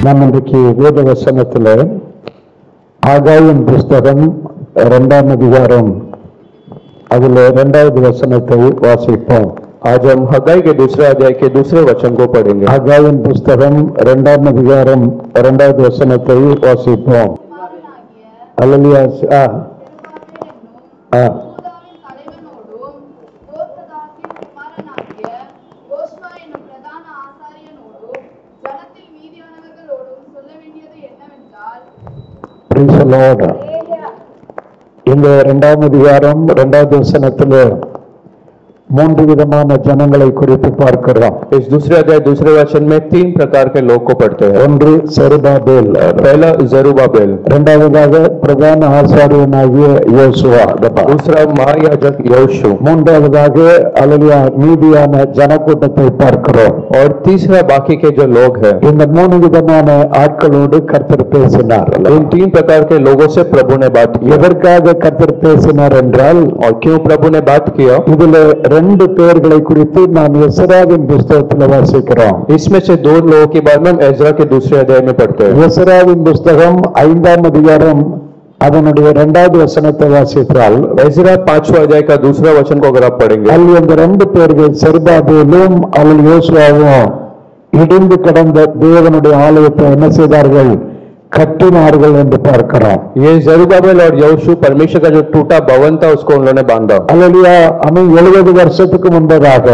நாம் இன்றைக்கு வேத வசனத்தில் ஆகாயின் புஸ்தகம் 2ஆம் அதிகாரம் அதில் 2வது வசனத்தை வாசிப்போம். आज हम हगाई के दूसरे अध्याय के दूसरे वचन को पढ़ेंगे. ஆகாயின் புஸ்தகம் 2ஆம் அதிகாரம் 2வது வசனத்தை வாசிப்போம். அல்லேலூயா. இந்த 2ஆம் அதிகாரம் 2வது வசனத்தில் 3 விதமான ஜனங்களை குறித்து பார்க்கிறோம். इस दूसरे अध्याय दूसरे वचन में 3 प्रकार के लोग को पढ़ते हैं. ஒன்று செருபாபேல், पहला जरूबाबेल, இரண்டாவதாக பிரதான ஆசாரியனாகிய யோசுவா, दूसरा महायाजक यहोशू, மூன்றாவதாக அல்லேலூயா மீதியான ஜனக்கூட்டத்தை பார்க்கிறோம். और तीसरा बाकी के जो लोग हैं. இந்த 3 விதமான ஆட்களோடு கர்த்தர் பேசினார். इन 3 प्रकार के लोगों से प्रभु ने बात की. எதற்காக கர்த்தர் பேசினார் என்றால், और क्यों प्रभु ने बात किया, இதுல 2 பேர்களை குறித்து நாம் எஸ்ராவின் புஸ்தகத்தில் வாசிக்கிறோம். इसमें से 2 लोगों के बारे में हम एज्रा के दूसरे अध्याय में पढ़ते हैं. எஸ்ராவின் புஸ்தகம் 5ஆம் அதிகாரம் அதனுடைய 2வது வசனத்தை வாசித்தால், एज्रा 5वां अध्याय का दूसरा वचन को अगर आप पढ़ेंगे, அதில் இந்த 2 பேர்கள் செருபாபேலும் அல்லது யோசுவாவும் இடிந்து கிடந்த தேவனுடைய ஆலயத்தை என்ன செய்தார்கள், கட்டினார்கள் என்று பார்க்கிறோம். ये जरूबाबेल और यहोशू परमेश्वर का जो टूटा भवन था उसको उन्होंने बांधा. அல்லேலூயா. அவன் 70 வருஷத்துக்கு முன்பதாக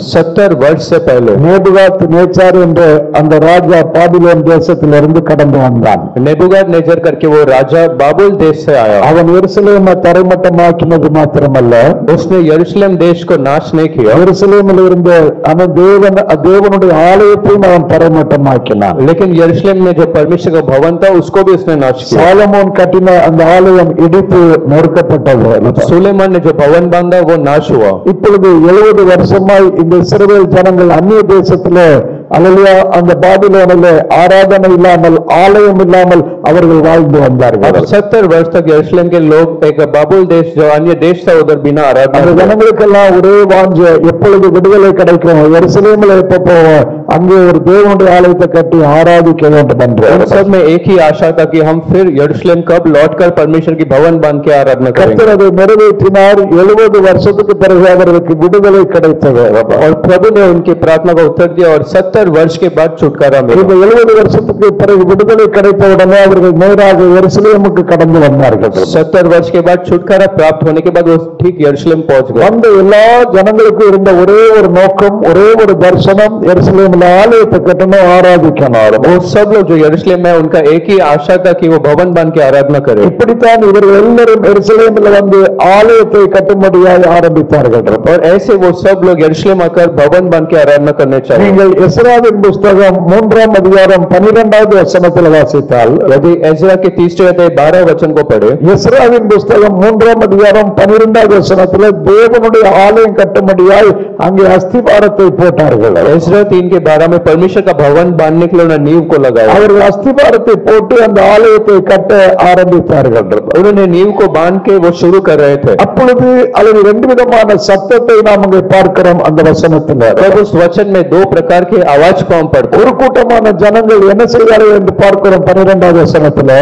70 वर्ष से पहले நேபுகாத் நேச்சார் என்ற அந்த ராஜா பாபிலோன் தேசத்திலிருந்து கடந்து வந்தான். नेबूकदनेस्सर करके वो राजा बाबुल देश से आया. அவன் எருசலேமை தரைமட்டமாக்கினது மாத்திரமல்ல, उसने यरूशलेम देश को नाश नहीं किया, எருசலேமில் இருந்த அவன் தேவனுடைய ஆலயத்தையும் அவன் தரைமட்டமாக்கினான். लेकिन यरूशलेम में जो परमेश्वर का भवन था उसको भी उसने नाश किया. சாலமோன் கட்டின அந்த ஆலயம் இடித்து நொறுக்கப்பட்டது. सुलेमान ने जो भवन बांधा वो नाश हुआ. இப்பொழுது 70 வருஷமாய் இந்த இஸ்ரவேல் ஜனங்கள் அந்நிய தேசத்திலே அல்லேலூயா அந்த பாபிலோனிலே ஆராதனை இல்லாமல் ஆலயம் இல்லாமல் அவர்கள் வாழ்ந்து வந்தார்கள். 70 वर्ष तक यरूशलेम के लोग एक बाबुल देश जो अन्य देश था उधर बिना आराधना. அந்த ஜனங்களுக்கெல்லாம் ஒரே வாஞ்சை, எப்பொழுது விடுதலை கிடைக்கும், எருசலேமில் எப்ப போவோம், அங்கே ஒரு தேவனுடைய ஆலயத்தை கட்டி ஆராதிக்க வேண்டும் என்று. सब में एक ही आशा था कि हम फिर यरूशलेम कब लौटकर परमेश्वर की भवन बांध के आराधना करेंगे. கர்த்தர் அதை நிறைவேற்றினார். 70 வருஷத்துக்கு பிறகு அவர்களுக்கு விடுதலை கிடைத்தது. और प्रभु ने उनकी प्रार्थना का उत्तर दिया और 70 वर्ष के बाद छुटकारा मिला. இந்த 70 வருஷத்துக்கு பிறகு விடுதலை கிடைத்த உடனே அவர்கள் நேராக எருசலேமுக்கு கடந்து வந்தார்கள். 70 वर्ष के बाद छुटकारा प्राप्त होने के बाद वो ठीक यरूशलेम पहुंच गए. வந்த எல்லா ஜனங்களுக்கும் இருந்த ஒரே ஒரு நோக்கம், ஒரே ஒரு தரிசனம், எருசலேமில் ஆலயத்தை கட்டணும், ஆராதிக்கணும். वो सब लोग जो यरूशलेम में उनका एक ही आशा था कि वो भवन बांध के आराधना करें. இப்படித்தான் இவர்கள் எல்லாரும் எருசலேமில் வந்து ஆலயத்தை கட்டும்படியாக ஆரம்பித்தார்கள். और ऐसे वो सब लोग यरूशलेम आकर भवन बांध के आराधना करने चाहिए. நீங்கள் எஸ்ராவின் புஸ்தகம் 3ஆம் அதிகாரம் 12வது வசனத்தில் வாசித்தால், यदि एज्रा के 3 अध्याय 12 वचन को पढ़े, எஸ்ராவின் புஸ்தகம் 3ஆம் அதிகாரம் 12வது வசனத்தில் தேவனுடைய ஆலயம் கட்டும்படியாய் அங்கே அஸ்திபாரத்தை போட்டார்கள். एज्रा 3 के 12 में परमेश्वर का भवन बांधने के लिए उन्होंने नींव को लगाया. அவர்கள் அஸ்திபாரத்தை போட்டு அந்த ஆலயத்தை கட்ட ஆரம்பித்தார்கள். उन्होंने नींव को बांध के वो शुरू कर रहे थे. அப்பொழுது அல்லது 2 விதமான சத்தத்தை நாம் அங்கே பார்க்கிறோம் அந்த வசனத்தில். तब उस वचन में 2 प्रकार के आवाज को हम पढ़ते. ஒரு கூட்டமான ஜனங்கள் என்ன செய்தார்கள் என்று பார்க்கிறோம் 12வது வசனத்தில்.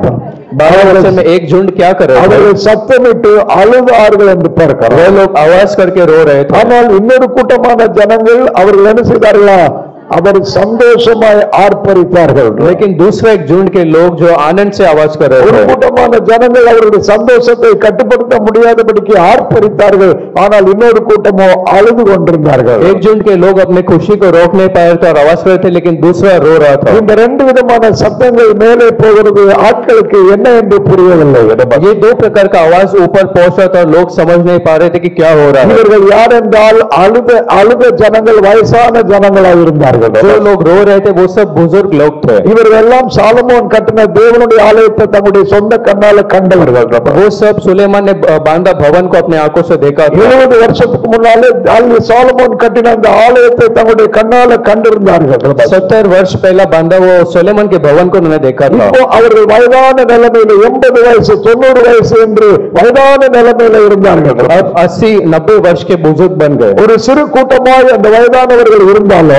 12 वचन में एक झुंड क्या कर रहे थे, அவர்கள் சத்தமிட்டு அழுதார்கள் என்று பார்க்கிறோம். वो लोग आवाज करके रो रहे थे. ஆனால் இன்னொரு கூட்டமான ஜனங்கள் அவர்கள் என்ன செய்தார்களா, அவர் சந்தோஷமாய் ஆர்ப்பரித்தார்கள். लेकिन दूसरा एक झुंड के लोग जो आनंद से आवाज कर रहे ஒரு थे. கூட்டமான ஜனங்கள் அவருடைய சந்தோஷத்தை கட்டுப்படுத்த முடியாதபடிக்கு ஆர்ப்பரித்தார்கள். ஆனால் இன்னொரு கூட்டமோ அழுது கொண்டிருந்தார்கள். एक झुंड के लोग अपने खुशी को रोक नहीं पाए थे और आवाज कर रहे थे, लेकिन दूसरा रो रहा था. இந்த 2 விதமான சத்தங்கள் மேலே போகிறது ஆட்களுக்கு என்ன என்று புரியவில்லை. ये 2 प्रकार का आवाज ऊपर पहुंच रहा था और लोग समझ नहीं पा रहे थे कि क्या हो रहा है. இவர்கள் யார் என்றால் அழுத ஜனங்கள், வயசான ஜனங்களாக இருந்தார்கள். जो लोग रो रहे थे वो सब बुजुर्ग लोग थे. இவர்கள் எல்லாம் சாலமோன் கட்டின தேவனுடைய ஆலயத்தை தங்களுடைய சொந்த கண்ணால கண்டவர்கள். वो सब सुलेमान ने बांधा भवन को अपने आंखों से देखा. 70 வருஷத்துக்கு முன்னாலே சாலமோன் கட்டின அந்த ஆலயத்தை தங்களுடைய கண்ணால கண்டிருந்தார்கள். 70 वर्ष पहला बांधा वो सुलेमान के भवन को उन्होंने देखा था. இப்போ அவர்கள் வயதான நிலைமையில 80 வயசு 90 வயசு என்று வயதான நிலைமையில இருந்தார்கள். अब 80-90 वर्ष के बुजुर्ग बन गए. ஒரு சிறு கூட்டமாய் அந்த வயதானவர்கள் இருந்தாலும்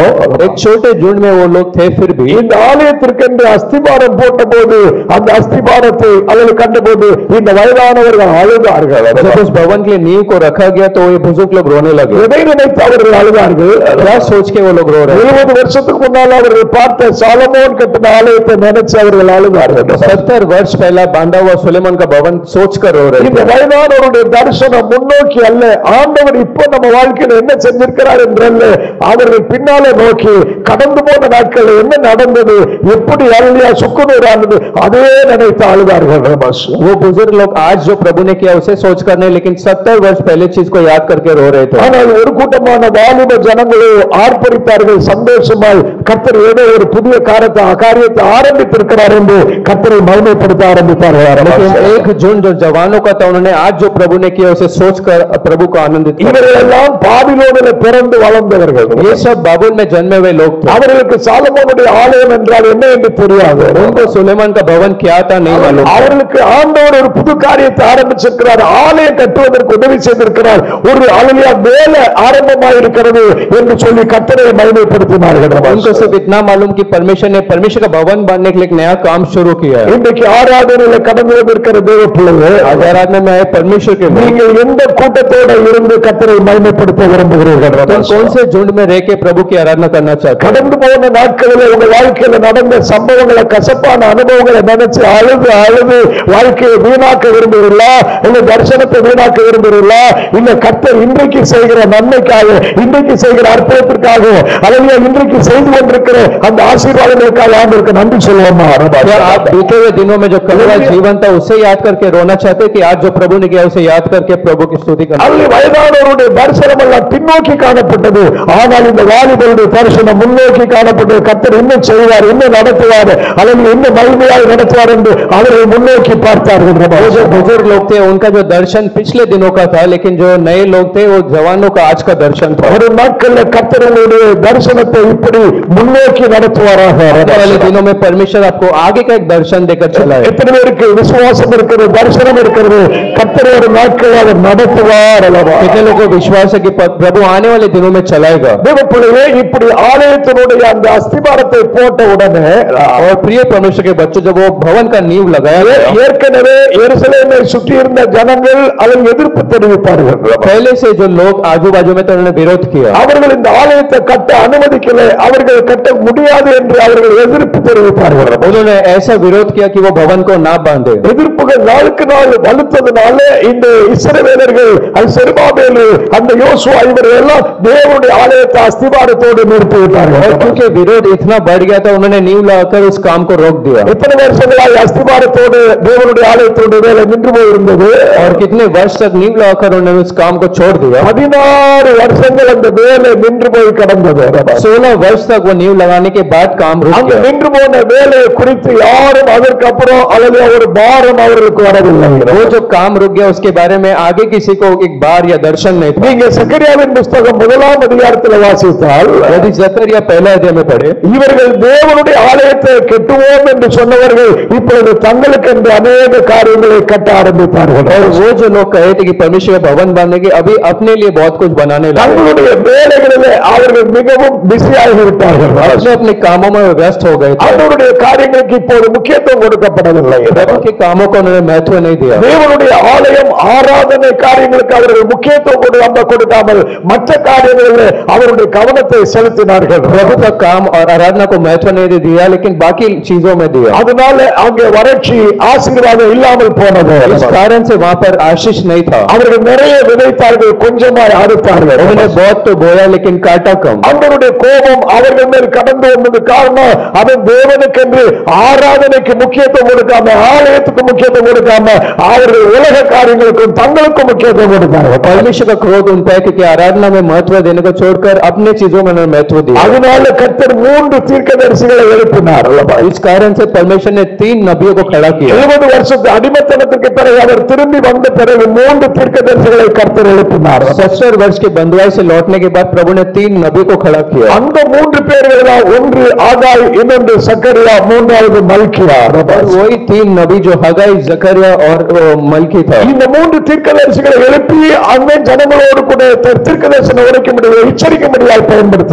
एक छोटे झुंड में वो लोग थे, फिर भी இந்த ஆலயத்திற்கென்று அஸ்திபாரம் போட்டபோது அந்த அஸ்திபாரத்தை அவர்கள் கண்டபோது இந்த வயதானவர்கள் அழுதார்கள். जब उस भवन के लिए नींव को रखा गया तो ये बुजुर्ग लोग रोने लगे। எதை நினைத்து அவர்கள் அழுதார்கள்? क्या सोच के वो लोग रो रहे? 20 வருஷத்துக்கு முன்னால் அவர்கள் பார்த்த சாலமோன் கட்டின ஆலயத்தை நினைச்சு அவர்கள் அழுதார்கள். 70 वर्ष पहला बांधा हुआ सुलेमान का भवन सोच कर रो रहे இந்த थे। வயதானவருடைய தரிசனம் முன்னோக்கி அல்ல, ஆண்டவர் இப்போ நம்ம வாழ்க்கையில என்ன செஞ்சிருக்கிறார் என்றல்ல, அவர்கள் பின்னாலே நோக்கி கடந்து போன நாட்கள் என்ன நடந்தது, எப்படி அருளியா சுக்குநூறானது, அதே நினைத்து அழுதார்கள். वो बुजुर्ग लोग आज जो प्रभु ने किया उसे सोच कर नहीं, लेकिन 70 वर्ष पहले चीज को याद करके रो रहे थे। ஆனால் ஒரு கூட்டமான வாலிப ஜனங்களோ ஆர்ப்பரித்தார்கள் சந்தோஷமாய், கர்த்தர் ஏதோ ஒரு புதிய காரியத்தை ஆரம்பித்திருக்கிறார் என்று கர்த்தரை மகிமைப்படுத்த ஆரம்பித்தார்கள். लेकिन एक झुंड जो जवानों का था, उन्होंने आज जो प्रभु ने किया उसे सोचकर प्रभु को आनंदित किया। இவர்களெல்லாம் பாபிலோனிலே பிறந்து வளர்ந்தவர்கள். ये सब बाबुल में जन्मे हुए लोग थे। அவர்களுக்கு சாலமோனுடைய ஆலயம் என்றால் என்ன என்று தெரியாது. उनको सुलेमान का भवन क्या था नहीं मालूम। அவர்களுக்கு ஆண்டவர் ஒரு புது காரியத்தை ஆரம்பிச்சிருக்கிறார், ஆலயம் கட்டுவதற்கு உதவி செய்திருக்கிறார், ஒரு அலுவலியா வேலை ஆரம்பமாக இருக்கிறது என்று சொல்லி கர்த்தரை மகிமைப்படுத்தினார்கள். उनको सिर्फ इतना मालूम कि परमेश्वर ने परमेश्वर का भवन बांधने के लिए एक नया काम शुरू किया है। இன்றைக்கு ஆராதனையில கடந்து வந்திருக்கிற தேவ பிள்ளைகளே, आज आराधना में आए परमेश्वर के நீங்கள் எந்த கூட்டத்தோட இருந்து கர்த்தரை மகிமைப்படுத்த விரும்புகிறீர்கள்? तुम कौन से झुंड में रह के प्रभु की आराधना करना चाहते हो? கடந்து போன நாட்களில் உங்க வாழ்க்கையில நடந்த சம்பவங்களை, கசப்பான அனுபவங்களை நினைச்சு அழுது அழுது வாழ்க்கையை வீணாக்க விரும்புகிறீர்களா, இல்ல தரிசனத்தை வீணாக்க விரும்புகிறீர்களா, இல்ல கர்த்தர் இன்றைக்கு செய்கிற நன்மைக்காக, இன்றைக்கு செய்கிற அற்புதத்திற்காக, அல்லது இன்றைக்கு செய்து கொண்டிருக்கிற அந்த ஆசீர்வாதங்களுக்காக ஆண்டவருக்கு நன்றி சொல்லுவோமா? आप बीते हुए दिनों में जो कल हुआ जीवन था उसे याद करके रोना चाहते कि आज जो प्रभु ने किया उसे याद करके प्रभु की स्तुति करना? அல்லது வயதானவருடைய தரிசனம் எல்லாம் பின்னோக்கி காணப்பட்டது, ஆனால் இந்த வாலிபருடைய தரிசனம் முன்னோக்கி காணப்பட்டது. கர்த்தர் இன்னும் செய்வார், இன்னும் நடத்துவார், அல்லது இன்னும் மகிமையாய் நடத்துவார் என்று அவர்கள் முன்னோக்கி பார்த்தார்கள். जो बुजुर्ग लोग थे उनका जो दर्शन पिछले दिनों का था, लेकिन जो नए लोग थे वो जवानों का आज का दर्शन था। ஒரு நாட்கள்ல கர்த்தருடைய தரிசனத்தை இப்படி முன்னோக்கி நடத்துவாராக. आने वाले दिनों में परमेश्वर आपको आगे का एक दर्शन देकर चला है। எத்தனை பேருக்கு விசுவாசம் இருக்கிறது, தரிசனம் இருக்கிறது, கர்த்தர் ஒரு நாட்கள் அவர் நடத்துவார் அல்லவா? कितने लोगों को विश्वास है कि प्रभु आने वाले दिनों में चलाएगा? தேவப்பிள்ளையே, இப்படி ஆலயத்தினுடைய அந்த அஸ்திபாரத்தை போட்ட உடனே, और प्रिय परमेश्वर के बच्चों, जब वो भवन का नींव लगाया, ஏற்கனவே எருசலேமை சுற்றி இருந்த ஜனங்கள் அதை எதிர்ப்பு தெரிவித்தார்கள். पहले से जो लोग आजू बाजू में तो उन्होंने विरोध किया। அவர்கள் இந்த ஆலயத்தை கட்ட அனுமதிக்கல, அவர்கள் கட்ட முடியாது என்று அவர்கள் எதிர்ப்பு தெரிவித்தார்கள். उन्होंने ऐसा विरोध किया कि वो भवन को ना बांधे। எதிர்ப்புகள் நாளுக்கு நாள் வலுத்ததுனால இந்த இஸ்ரவேலர்கள், செருபாபேல், அந்த யோசுவா இவர்கள் எல்லாம் தேவனுடைய ஆலயத்தை அஸ்திபாரத்தோடு நிறுத்தி விட்டார்கள். क्योंकि विरोध इतना बढ़ गया था, उन्होंने नींव लगाकर उस काम को रोक दिया। எத்தனை வருஷங்களாய் அஸ்திபாரத்தோடு தேவனுடைய ஆலயத்தோடு வேலை நின்று போயிருந்தது? और कितने वर्ष तक नींव लगाकर उन्होंने उस काम को छोड़ दिया? 16 வருஷங்கள் அந்த வேலை நின்று போய் கடந்தது. 16 वर्ष तक वो नींव लगाने के बाद काम रुक அந்த गया। நின்று போன வேலையை குறித்து யாரும் அதற்கு அப்புறம் அல்லது ஒரு பாரம் அவர்களுக்கு வரவில்லை. वो जो काम रुक गया उसके बारे में आगे किसी को एक बार या दर्शन नहीं था। நீங்க சக்கரியாவின் புத்தகம் 1ஆம் அதிகாரத்தில் வாசித்தால், यदि जकरिया पहला अध्याय में पढ़े, இவர்கள் தேவனுடைய ஆலயத்தை கட்டுவோம் என்று சொன்னவர்கள் இப்பொழுது தங்களுக்கு என்று अनेक காரியங்களை கட்ட ஆரம்பித்தார்கள். और वो जो लोग कहे थे कि परमेश्वर का भवन बांधेंगे, अभी अपने लिए बहुत कुछ बनाने लगे। தங்களுடைய வேலைகளிலே அவர்கள் மிகவும் பிஸியாகி விட்டார்கள். अपने अपने कामों में व्यस्त हो गए थे। அவருடைய காரியங்களுக்கு இப்போது முக்கியத்துவம் கொடுக்கப்படவில்லை. प्रभु के कामों को उन्होंने महत्व नहीं दिया। தேவனுடைய ஆலயம் ஆராதனை காரியங்களுக்கு அவர்கள் முக்கியத்துவம் கொடுக்காமல் மற்ற காரியங்களில் அவருடைய கவனத்தை செலுத்தினார்கள். प्रभु का काम और आराधना को महत्व नहीं दिया, लेकिन बाकी चीजों में दिया। அதனால அங்கே வறட்சி, ஆசீர்வாதம் இல்லாமல் போனது. इस कारण से वहां पर आशीष नहीं था। அவர்கள் நிறைய விதைத்தார்கள், கொஞ்சமாய் அறுத்தார்கள். उन्होंने बहुत तो बोया लेकिन काटा कम। அவருடைய கோபம் அவர்கள் மேல் கடந்து வந்தது காரணம், அவன் தேவனுக்கென்று ஆராதனைக்கு முக்கியத்துவம் கொடுக்காம, ஆலயத்துக்கு முக்கியத்துவம் கொடுக்காம, அவர்கள் உலக காரியங்களுக்கும் தங்களுக்கும் முக்கியத்துவம் கொடுத்தார்கள். परमेश्वर का क्रोध उन पर कि आराधना में महत्व देने को छोड़कर अपने चीजों में उन्होंने महत्व दिया। அதனால கர்த்தர் 3 தீர்க்கதரிசிகளை எழுப்பினார். इस कारण से परमेश्वर ने 3 नबियों को खड़ा किया। 70 வருஷத்து அடிமைத்தனத்துக்கு பிறகு அவர் திரும்பி வந்த பிறகு 3 தீர்க்கதரிசிகளை கர்த்தர் எழுப்பினார். 70 वर्ष के बंधुआई से लौटने के बाद प्रभु ने 3 नबी को खड़ा किया। அந்த 3 பேர்கள் தான், ஒன்று ஆகாய், இன்னொன்று சக்கரியா, மூன்றாவது மல்கியா. वही 3 नबी जो हगाई, जकरिया और मलकी था। இந்த 3 தீர்க்கதரிசிகளை எழுப்பி அந்த ஜனங்களோடு கூட தீர்க்கதரிசனம் உரைக்கும்படி, எச்சரிக்கும்படியாய் பயன்படுத்தினார். इन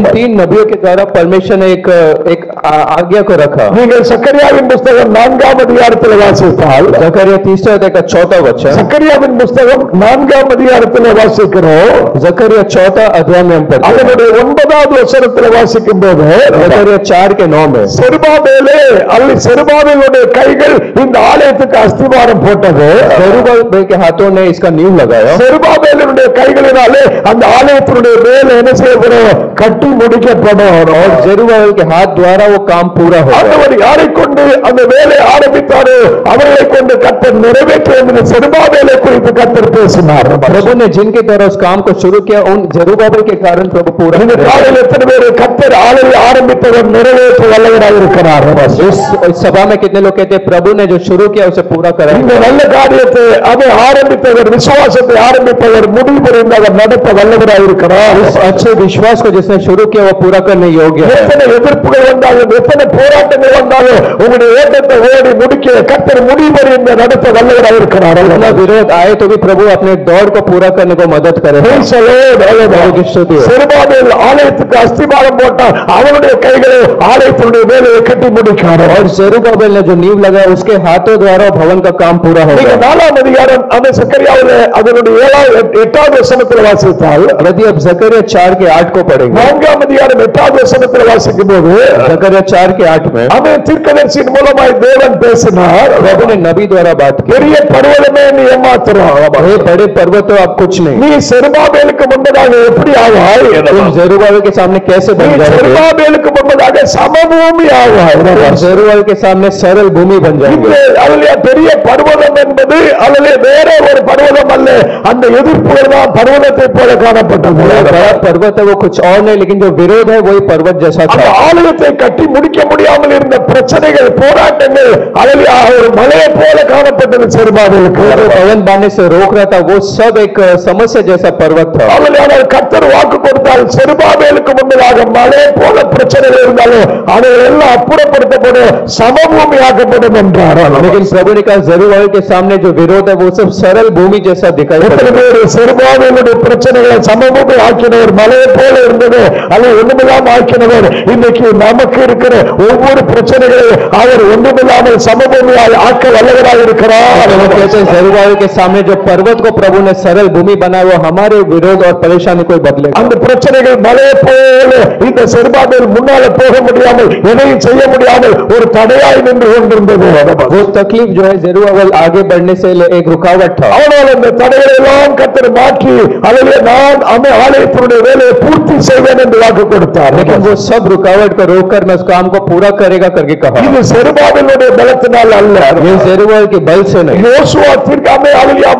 3 नबियों के द्वारा परमेश्वर ने एक आज्ञा को रखा। நீங்கள் சக்கரியாவின் புஸ்தகம் 4ஆம் அதிகாரத்தில் வாசித்தால் जकरिया 3 अध्याय का 4वां वचन, சக்கரியாவின் புஸ்தகம் 4ஆம் அதிகாரத்தில் வாசிக்கிறோம்। जकरिया 4 अध्याय में हम पढ़ते हैं, அதனுடைய 9வது வசனத்தில் வாசிக்கும் போது जकरिया 4 के 9 में, செருபாபேலே அல்ல செருபாபேலுடைய கைகள் இந்த ஆலயத்துக்கு அஸ்திவாரம் போட்டது। जरुब्बाबेल के हाथों ने इसका नींव लगाया। செருபாபேலுடைய கைகளினாலே அந்த ஆலயத்தினுடைய வேலை என்ன செய்யப்படும்? கட்டி முடிக்கப்படும்। और जरुब्बाबेल के हाथ द्वारा वो काम पूरा होगा। ஆண்டவர் யாரை கொண்டு அந்த வேலை ஆரம்பித்தாரோ அவர்களை கொண்டு கர்த்தர் நிறைவேற்ற என்று செருபாபேலை குறித்து கர்த்தர் பேசினார்। प्रभु ने जिनके द्वारा उस काम को शुरू किया उन जरुब्बाबेल के कारण प्रभु पूरा இந்த காலையில் எத்தனை பேர் கர்த்தர் ஆலய ஆரம்பித்தவர் நிறைவேற்ற வல்லவராக இருக்கிறார்? इस सभा में कितने लोग कहते हैं प्रभु ने जो शुरू किया उसे पूरा करा? இந்த நல்ல காரியத்தை அதை ஆரம்பித்தவர், விசுவாசத்தை ஆரம்பித்தவர் முடிவு புரிந்து அவர் நடத்த வல்லவராக இருக்கிறார்। इस अच्छे विश्वास को जिसने शुरू किया वो पूरा करने योग्य है। எத்தனை எதிர்ப்புகள் வந்தாலும் எத்தனை போராட்டங்கள் வந்தாலும் உங்களுடைய ஓட்டத்தை ஓடி முடிக்க கர்த்தர் முடிவு புரிந்து நடத்த வல்லவராக இருக்கிறார்। इतना विरोध आए तो भी प्रभु अपने दौड़ को पूरा करने को मदद करे। செருபாபேல் ஆலயத்துக்கு அஸ்திபாரம் போட்டார், அவனுடைய கைகளை ஆலயத்தினுடைய வேலையை கட்டி முடிக்கிறார்। और जरुब्बाबेल ने जो नींव लगाया उसके हाथों द्वारा भवन का काम पूरा होगा। 4ஆம் அதிகாரம் அந்த சக்கரியாவில் அதனுடைய 8வது வசனத்தில் வாசித்தால், यदि अब जकरिया 4 के 8 को पढ़ेंगे, 4ஆம் அதிகாரம் 8வது வசனத்தில் வாசிக்கும் போது जकरिया 4 के 8 में அவன் தீர்க்கதரிசியின் மூலமாய் தேவன் பேசினார்। प्रभु ने नबी द्वारा बात की, பெரிய பர்வதமே நீ ஏமாத்துறோம், हे बड़े पर्वत तो आप कुछ नहीं, நீ செருபாபேலுக்கு முன்பதாக எப்படி ஆவாய்? तुम जरुब्बाबेल के सामने कैसे நீ बन जाओगे? செருபாபேலுக்கு முன்பதாக சமபூமி ஆவாய்। जरुब्बाबेल के सामने सरल भूमि बन जाएगी। அதுல பெரிய பர்வதம் என்பது அதுல வேற ஒரு பர்வதம் அல்ல, அந்த எதிர்ப்புகள் தான் பர்வதத்தை போல காணப்பட்டது। बड़ा पर्वत है वो कुछ और नहीं, लेकिन जो विरोध है वही पर्वत जैसा அந்த था। ஆலயத்தை கட்டி முடிக்க முடியாமல் இருந்த பிரச்சனைகள், போராட்டங்கள் அதுல ஒரு மலையை போல காணப்பட்டது செருபாபேலுக்கு। भवन बांधने से रोक रहा था वो सब एक समस्या जैसा पर्वत था। அவர்கள் கர்த்தர் வாக்கு கொடுத்தால் செருபாபேலுக்கு முன்பதாக மலை போல பிரச்சனைகள் இருந்தாலும் அதை எல்லாம் அப்புறப்படுத்தப்படும், சமபூமி ஆக்கப்படும் என்றார்। लेकिन प्रभु ने कहा जरुब्बाबेल के सामने जो विरोध है वो सब सरल भूमि जैसा दिखाई எத்தனை पड़ेगा। பேர் செருபாபேலுடைய பிரச்சனைகளை சமபூமி ஆக்கினவர், மலையை போல இருந்தது அதை ஒண்ணுமில்லாமல் ஆக்கினவர், இன்னைக்கு நமக்கு இருக்கிற ஒவ்வொரு பிரச்சனைகளையும் அவர் ஒன்றுமில்லாமல் சமபூமியால் ஆக்க வல்லவராக இருக்கிறார்। जरुब्बाबेल के सामने जो पर्वत को प्रभु ने सरल भूमि बनाया वो हमारे विरोध और परेशानी को बदलेगा। அந்த பிரச்சனைகள் மலையை போல இந்த செருபாபேல் முன்னால போக முடியாமல், எதையும் செய்ய முடியாமல் ஒரு தடையாய் நின்று கொண்டிருந்தது। वो तकलीफ जो है जरुब्बाबेल आगे बढ़ने से एक रुकावट था। ஆனால் அந்த தடைகளை எல்லாம் கர்த்தர் மாற்றி அதிலே நான் அந்த ஆலயத்தினுடைய வேலையை பூர்த்தி செய்வேன் என்று வாக்கு கொடுத்தார்। लेकिन वो सब रुकावट को रोककर मैं उस काम को पूरा करेगा करके कहा। இது செருபாபேலுடைய பலத்தினால் அல்ல, ये जरुब्बाबेल के बल से नहीं, யோசுவா தீர்க்காமே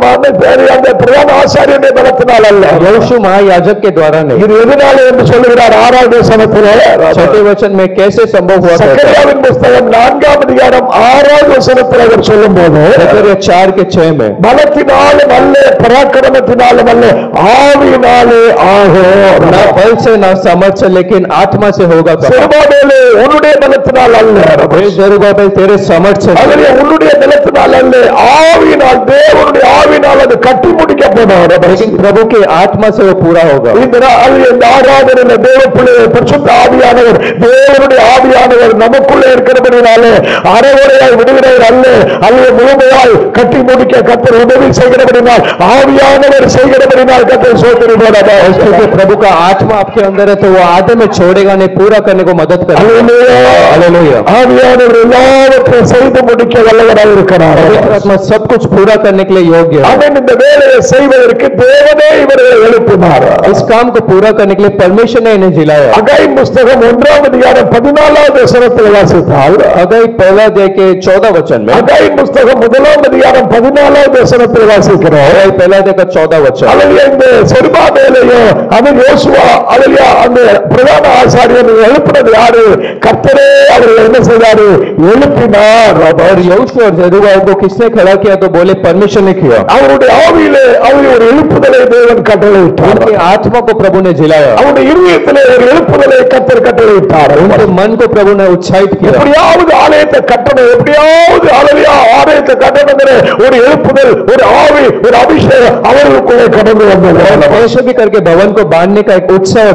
அந்த பிரதான ஆசாரியனுடைய பலத்தினால் அல்ல, यहोशू महायाजक के द्वारा नहीं। இது எதனால என்று சொல்லுகிறார் 6வது வசனத்திலே। 6वें वचन में कैसे संभव हुआ? சக்கரியாவின் புஸ்தகம் 4ஆம் அதிகாரம் 6வது வசனத்தில் அவர் சொல்லும்போது, जकरिया 4 के 6 में பலத்தினாலும் அல்ல, பராக்கிரமத்தினாலும் அல்ல, ஆவியினாலே ஆகும்। ना बल से ना समझ से लेकिन आत्मा से होगा। செருபாபேலே உன்னுடைய பலத்தினால் அல்ல, जरुब्बाबेल तेरे समझ से नहीं, அதிலே உன்னுடைய பலத்தினால் அல்ல, ஆவியினால், தேவனுடைய ஆவியினால் அது கட்டி முடிக்கப்படும்। लेकिन प्रभु के आत्मा से वो पूरा होगा। இந்த ஆராதனையில தேவ பிள்ளை பரிசுத்த ஆவியானவர், தேவனுடைய ஆவியானவர் நமக்குள்ளே இருக்கிறபடினாலே அரைகுறையாய் விடுகிறவர் அல்ல, அல்லது முழுமையாய் கட்டி முடிக்க கர்த்தர் உதவி செய்கிறபடினால், ஆவியானவர் செய்கிறபடினால் கர்த்தர் சோதரிப்பார்। प्रभु का आत्मा आपके अंदर है तो वो आधे में छोड़ेगा नहीं, पूरा करने को मदद करेगा। हालेलुया। ஆவியானவர் எல்லாவற்றையும் செய்து முடிக்க வல்லவராய் இருக்கிறார்। आत्मा सब कुछ पूरा करने के लिए योग्य है। அவன் இந்த வேலையை செய்வதற்கு தேவனே இவர்களை எழுப்பினார்। इस काम को पूरा करने के लिए परमेश्वर ने इन्हें जिलाया। அகாய் புஸ்தகம் 1ஆம் அதிகாரம் 14வது வசனத்தில் வாசித்தால், अगाई 1 अध्याय के 14 वचन में, அகாய் புஸ்தகம் 1ஆம் அதிகாரம் 14வது வசனத்தில் வாசிக்கிறோம்। अगाई 1 अध्याय का 14 वचन, அதிலே இந்த செருபாபேலையும் அவன் யோசுவா அதிலே அந்த பிரதான ஆசாரியனை எழுப்பினது யாரு? கர்த்தரே அவர்கள் என்ன செய்தாரு? எழுப்பினார்। और यहोशू और जरुब्बाबेल को किसने खड़ा किया? तो बोले परमेश्वर ने किया। அவருடைய ஆவியிலே அவருடைய ஒரு எழுப்புதலை தேவன் கட்டளையிட்டார்। उनके आत्मा को प्रभु ने जिलाया। அவருடைய இருதயத்திலே ஒரு எழுப்புதலை கர்த்தர் கட்டளையிட்டார்। उनके मन को प्रभु ने उत्साहित किया। எப்படியாவது ஆலயத்தை கட்டணும், எப்படியாவது ஆலயத்தை கட்டணுங்கிற ஒரு எழுப்புதல், ஒரு ஆவி, ஒரு அபிஷேகம் அவர்களுக்குள்ளே கடந்து வந்தது। कैसे भी करके भवन को बांधने का एक उत्साह और जोश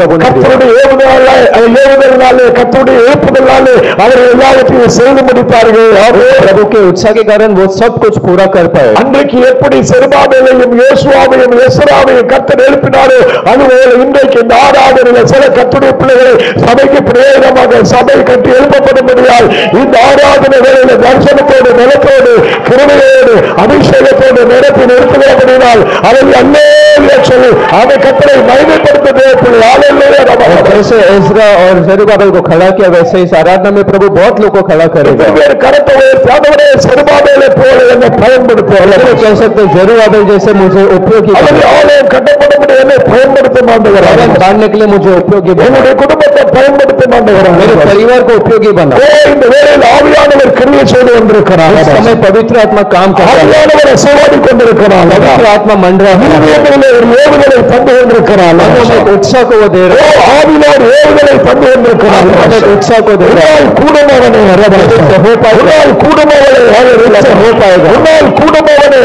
प्रभु ने கர்த்தருடைய ஏவுதலாலே கர்த்தருடைய எழுப்புதலாலே அவர் எல்லாவற்றையும் செய்து முடித்தார்கள். प्रभु के उत्साह के कारण वो सब कुछ पूरा कर पाए. அன்றைக்கு எப்படி செருபாபேலையும் யோசுவாவையும் எஸ்ராவையும் கர்த்தர் எழுப்பினாரோ அதுபோல இன்றைக்கு இந்த ஆராதனையில் சில கர்த்தருடைய பிள்ளைகளை சபைக்கு பிரேரமாக சபை கட்டி எழுப்பப்படும்படியால் இந்த ஆராதனை வேளையில தரிசனத்தோடு நிலத்தோடு கிருபையோடு அபிஷேகத்தோடு நிரப்பி நிறுத்துகிறபடினால் அதை அல்லேலூயா சொல்லி அதை கர்த்தரை மகிமைப்படுத்துதே. जैसे एज्रा और जरुब्बाबेल को खड़ा किया वैसे इस आराधना में प्रभु बहुत लोग को खड़ा करेगा. செருபாபேலை போல என்னை பயன்படுத்துவார்கள். कह सकते जरुब्बाबेल जैसे मुझे उपयोगी ஆலயம் கட்டப்படும்படி என்னை பயன்படுத்த மாட்டேங்கிறார். बांधने के लिए मुझे उपयोगी என்னுடைய குடும்பத்தை பயன்படுத்த மாட்டேங்கிறார். मेरे परिवार को उपयोगी बना. இந்த வேளையில் ஆவியானவர் கிரியை செய்து கொண்டிருக்கிறார். इस समय पवित्र आत्मा काम कर रहा है. ஆவியானவர் அசைவாடி கொண்டிருக்கிறார். पवित्र आत्मा मंडरा ஏவுதலை தந்து கொண்டிருக்கிறார். उत्साह को वो दे रहा है. ஆவியார் ஏவுதலை தந்து கொண்டிருக்கிறார். उत्साह को दे रहा है. கூடமாவனை கூடமாவனை हो पाएगा. கூடமாவனை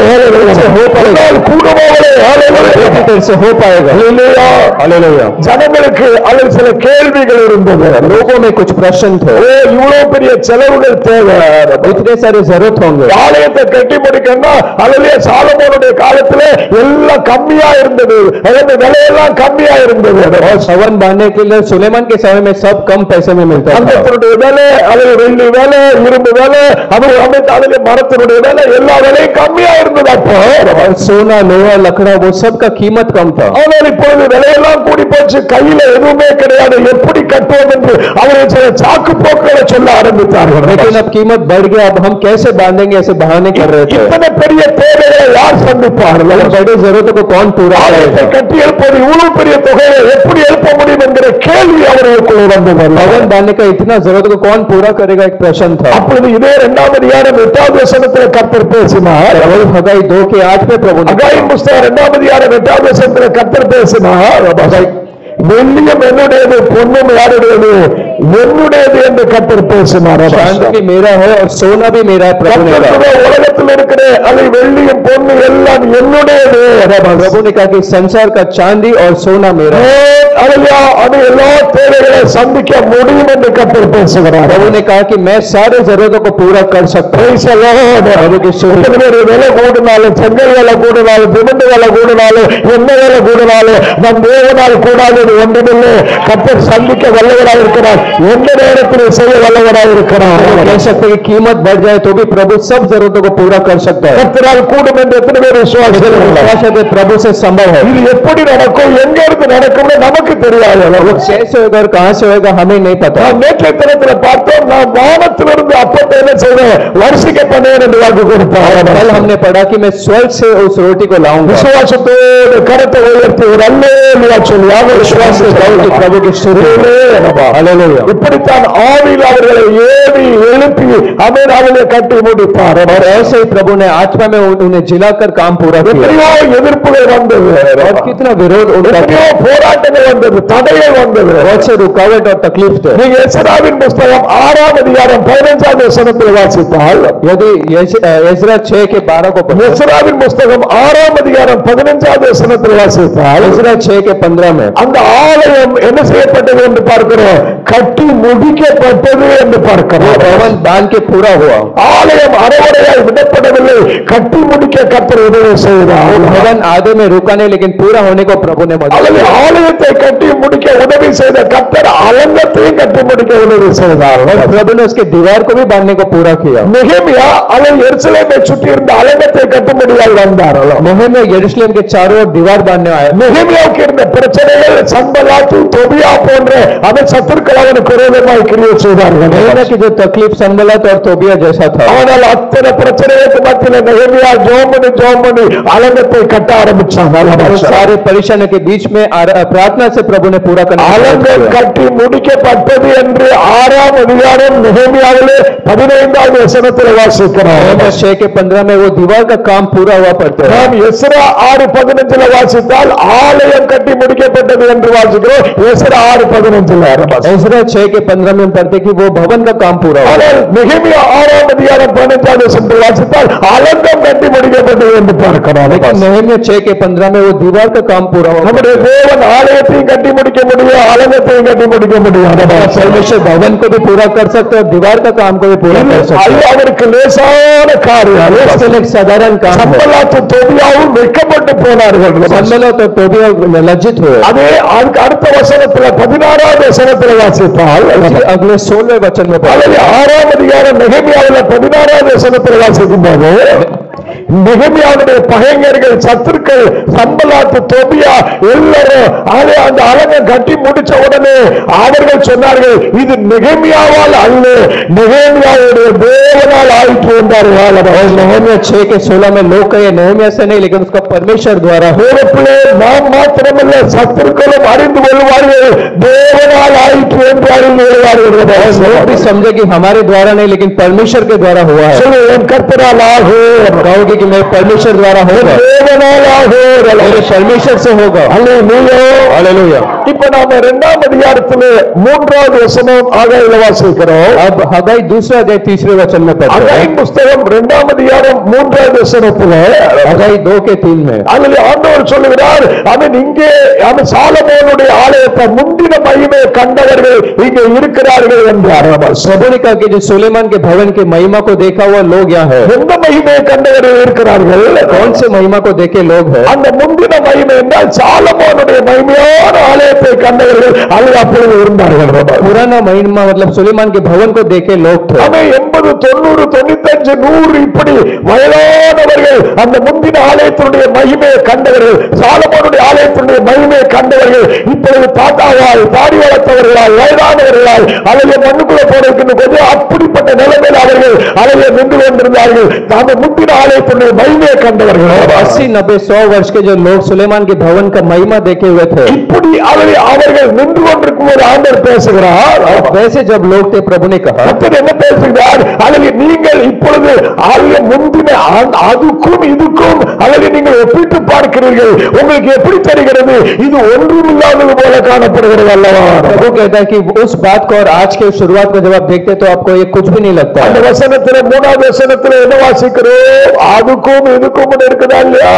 हो पाएगा. हालेलुया. ஜனங்களுக்கு அதில் சில கேள்விகள் இருந்தது. लोगों में कुछ प्रश्न थे. இவ்வளவு பெரிய செலவுகள் தேவை, इतने सारे जरूरत होंगे. ஆலயத்தை கட்டி முடிக்கணும்னா அதுலயே சாலமோனுடைய காலத்துல எல்லாம் கம்மியா இருந்தது. அதாவது விலையெல்லாம் கம்மியா இருந்தது. और सवन बांधने के लिए सुलेमान के समय में सब कम पैसे में मिलता था. அந்த வேலை, அது வெள்ளி வேலை, இரும்பு வேலை, அது அதுல மரத்தினுடைய வேலை, எல்லா வேலையும் கம்மியா இருந்தது. அப்போ सोना लोहा लकड़ा वो सब का कीमत कम था. ஆனால் இப்பொழுது விலையெல்லாம் கூடி போச்சு, கையில எதுவுமே கிடையாது, எப்படி கட்டுவோம் என்று அவர்கள் சில சாக்கு போக்குகளை சொல்ல ஆரம்பித்தார்கள். लेकिन अब कीमत बढ़ गया, अब हम कैसे बांधेंगे ऐसे बहाने कर रहे थे. इतने பெரிய தேவைகளை யார் சந்திப்பார்கள்? बड़ी जरूरतों को कौन पूरा करेगा? கட்டி எழுப்பது இவ்வளவு பெரிய தொகையை எப்படி எழுப்ப முடியும் என்கிற கேள்வி அவர்களுக்குள்ள வந்தது. भवन बांधने का इतना जरूरत को कौन पूरा करेगा एक प्रश्न था. அப்பொழுது இதே 2வது அதிகாரம் 8வது வசனத்தில் கர்த்தர் பேசினார். हगाई 2:8 पे प्रभु ने हगाई पुस्तகம் 2வது அதிகாரம் 8வது வசனத்தில் கர்த்தர் பேசினார். வெள்ளியும் என்னுடையது, பொன்னும் யாருடையது? என்னுடையது என்று கர்த்தர் பேசினார். चांदी भी मेरा है और सोना भी मेरा है. प्रभु ने कहा உலகத்தில் இருக்கிற அது வெள்ளியும் பொன்னு எல்லாம் என்னுடையது. प्रभु ने कहा कि संसार का चांदी और सोना मेरा है. அது எல்லா தேவைகளை சந்திக்க முடியும் என்று கர்த்தர் பேசுகிறார். प्रभु ने कहा कि मैं सारे जरूरतों को पूरा कर सकता हूं. விலை கூடினாலும், செங்கல் விலை கூடினாலும், சிமெண்ட் விலை கூடினாலும், என்ன விலை கூடினாலும் நம் தேவனால் கூடாதது ஒன்றுமில்லை. கர்த்தர் சந்திக்க வல்லவராக இருக்கிறார், எந்த நேரத்தில் செய்ய வல்லவராக இருக்கிறார். कह सकते हैं कि कीमत बढ़ जाए तो भी प्रभु सब जरूरतों को पूरा कर सकता है. கர்த்தரால் கூடும் என்று எத்தனை பேர் விசுவாசிக்கிறார்கள்? प्रभु से संभव है. இது எப்படி நடக்கும், எங்க இருந்து நடக்கும்னு நமக்கு தெரியாது. कैसे होगा और कहां से होगा हमें नहीं पता. நேற்றைய தினத்தில் பார்த்தோம், நான் வானத்திலிருந்து அப்பத்தை என்ன செய்வேன், வருஷிக்க பண்ணேன் என்று வாக்கு கொடுத்தார். कल हमने पढ़ा कि मैं स्वर्ग से उस रोटी को लाऊंगा. விசுவாசத்தோடு கரத்தை உயர்த்தி ஒரு அல்லேலூயா சொல்லி प्रभु की स्तुति. हालेलुया. இப்படித்தான் ஆவியில் அவர்களை ஏவி எழுப்பி அமேனாவிலே கட்டி முடித்தார். और ऐसे ही प्रभु ने आत्मा में उन्हें जिलाकर काम पूरा किया. எத்தனையோ எதிர்ப்புகள் வந்தது, और कितना विरोध उनका, எத்தனையோ போராட்டங்கள் வந்தது, தடைகள் வந்தது, बहुत से रुकावट और तकलीफ थे. நீங்க எஸ்ராவின் புஸ்தகம் 6வது அதிகாரம் 15வது வசனத்தில் வாசித்தால், यदि एज्रा 6:12 को पढ़ो, எஸ்ராவின் புஸ்தகம் 6வது அதிகாரம் 15வது வசனத்தில் வாசித்தால், एज्रा 6:15 में அந்த ஆலயம் என்ன செய்யப்பட்டது என்று பார்க்கிறோம், கட்டி முடிக்கப்பட்டது என்று பார்க்கிறோம். भवन बांध के पूरा हुआ. ஆலயம் அரைவரையாய் விடப்படவில்லை, கட்டி முடிக்க கர்த்தர் உதவி செய்தார். भवन आधे में रुका नहीं, लेकिन पूरा होने को प्रभु ने मदद की. ஆலயத்தை கட்டி முடிக்க உதவி செய்த கர்த்தர் அலங்கத்தையும் கட்டி முடிக்க உதவி செய்தார். प्रभु ने उसके दीवार को भी बांधने को पूरा किया. நெகேமியா அவன் எருசலேமை சுற்றி இருந்த அலங்கத்தை கட்டும்படியாய் வந்தார். नहूमिया यरूशलेम के चारों ओर दीवार बांधने आया. நெகேமியாவுக்கு இருந்த பிரச்சனைகள் சன்பலாத், தொபியா போன்ற அவன் சத்துருக்கள் அவனுக்கு விரோதமாய் கிரியை செய்தார்கள். नहूमिया की जो तकलीफ संबलात और तोबिया जैसा था, ஆனால் அத்தனை பிரச்சனைகளுக்கு மத்தியில் நெகேமியா ஜெபம் பண்ணி அலங்கத்தை கட்ட ஆரம்பிச்சாங்க. सारे परेशानी के बीच में प्रार्थना से प्रभु ने पूरा करना. அலங்கம் கட்டி முடிக்கப்பட்டது என்று 6ஆம் அதிகாரம் நெகேமியாவிலே 15வது வசனத்தில் வாசிக்கிறோம். 6:15 में वो दीवार का काम पूरा हुआ पड़ता है. நாம் எஸ்ரா 6:15 வாசித்தால் ஆலயம் கட்டி முடிக்கப்பட்டது என்று வாசிக்கிறோம். எஸ்ரா 6:15 इज़रा 6 के 15 में पढ़ते कि वो भवन का काम पूरा हुआ। ஆனால் நெகேமியா 6:15 வாசித்தால் அலங்கம் கட்டி முடிக்கப்பட்டது என்று பார்க்கிறோம். लेकिन नहम्या 6 के 15 में वो दीवार का काम पूरा हुआ। நம்முடைய தேவன் ஆலயத்தையும் கட்டி முடிக்க முடியும், அலங்கத்தையும் கட்டி முடிக்க முடியும். परमेश्वर भवन को भी पूरा कर सकते और दीवार का काम को भी पूरा कर सकते हैं। அவருக்கு லேசான காரியம், एक साधारण काम है। சம்பலாத்து தோபியாவும் வெட்கப்பட்டு போனார்கள். சம்பலாத் और तोबिया लज्जित हुए। அதே அடுத்த வசனத்துல 16வது வசனத்துல வாசித்தால் अगले 16वें वचन में 6ஆம் அதிகாரம் நெகேமியாவுல 16வது வசனத்துல வாசிக்கும் போது நெகேமியாவுடைய பகைஞர்கள், சத்துருக்கள், சம்பலாத்து தோபியா எல்லாரும் அந்த அலங்கை கட்டி முடிச்ச உடனே அவர்கள் சொன்னார்கள், இது நெகேமியாவால் அல்ல, நெகேமியாவுடைய தேவனால் ஆயிற்று என்றார்கள். नहम्या 6 के 16 में लोग कहे नहम्या से नहीं लेकिन उसका परमेश्वर द्वारा। நாம் மாத்திரமல்ல சத்துருக்களும் அறிந்து கொள்வார்கள், தேவனால் ஆயிற்று என்று அறிந்து கொள்வார்கள். लोग भी समझे कि हमारे द्वारा नहीं लेकिन परमेश्वर के द्वारा हुआ है। என் கர்த்தரால் ஆகும், कहोगे कि मैं परमेश्वर द्वारा होगा, தேவனால் ஆகும், मेरे परमेश्वर से होगा। हालेलुया। இப்ப நாம 2ஆம் அதிகாரத்திலே 3வது வசனம் ஆகாயில வாசிக்கிறோம். अब हगाई 2 अध्याय 3 वचन में पढ़ते हैं। ஆகாய் புத்தகம் 2ஆம் அதிகாரம் 3வது வசனத்திலே हगाई 2 के 3 में அதில் ஆண்டவர் சொல்லுகிறார், அவன் இங்கே சாலமோனுடைய ஆலயத்தை முந்தின மகிமை கண்டவர்கள் இங்கே இருக்கிறார்கள் என்றார். प्रभु ने कहा कि जो सुलेमान के भवन की महिमा को देखा हुआ लोग यहाँ है। எந்த மகிமையை கண்டவர்கள் இருக்கிறார்கள்? कौन से महिमा को देखे लोग है? அந்த முந்தின மகிமை என்றால் சாலமோனுடைய மகிமையான ஆலயத்தை கண்டவர்கள் அது அப்பொழுது இருந்தார்கள். पुराना महिमा मतलब सुलेमान के भवन को देखे लोग थे। அவன் 80, 90, 95, 100 இப்படி வயதானவர்கள் அந்த முந்தின ஆலயத்தினுடைய மகிமையை கண்டவர்கள், சாலமோனுடைய ஆலயத்தினுடைய மகிமையை கண்டவர்கள் இப்பொழுது தாத்தாவாய், தாடி வளர்த்தவர்களாய், வயதானவர்களாய் அலைய மண்ணுக்குள்ள போறதுக்கு கொஞ்சம் அப்படிப்பட்ட நிலைமையில் அவர்கள் அலைய நின்று கொண்டிருந்தார்கள். அந்த முந்தின ஆலயத்தினுடைய மகிமையை கண்டவர்கள் 80, 90, 100 वर्ष के जो लोग सुलेमान के भवन का महिमा देखे हुए थे। இப்படி அவர்கள் நின்று கொண்டிருக்கும் போது ஆண்டவர் பேசுகிறார். वैसे जब लोग थे प्रभु ने कहा, என்ன பேசுகிறார்? அல்லது நீங்கள் இப்பொழுது முந்தின அதுக்கும் இதுக்கும் அல்லது நீங்கள் ஒப்பிட்டு பார்க்கிறீர்கள், உங்களுக்கு எப்படி தெரிகிறது இது ஒன்றுமில்லாதது போல காணப்படுகிறது அல்லவா? प्रभु कहता है कि उस बात को और आज के शुरुआत में जब आप देखते तो आपको ये कुछ भी नहीं लगता। அந்த வசனத்துல 3வது வசனத்துல என்ன வாசிக்கிறோம்? அதுக்கும் இதுக்கும் இருக்குதா இல்லையா?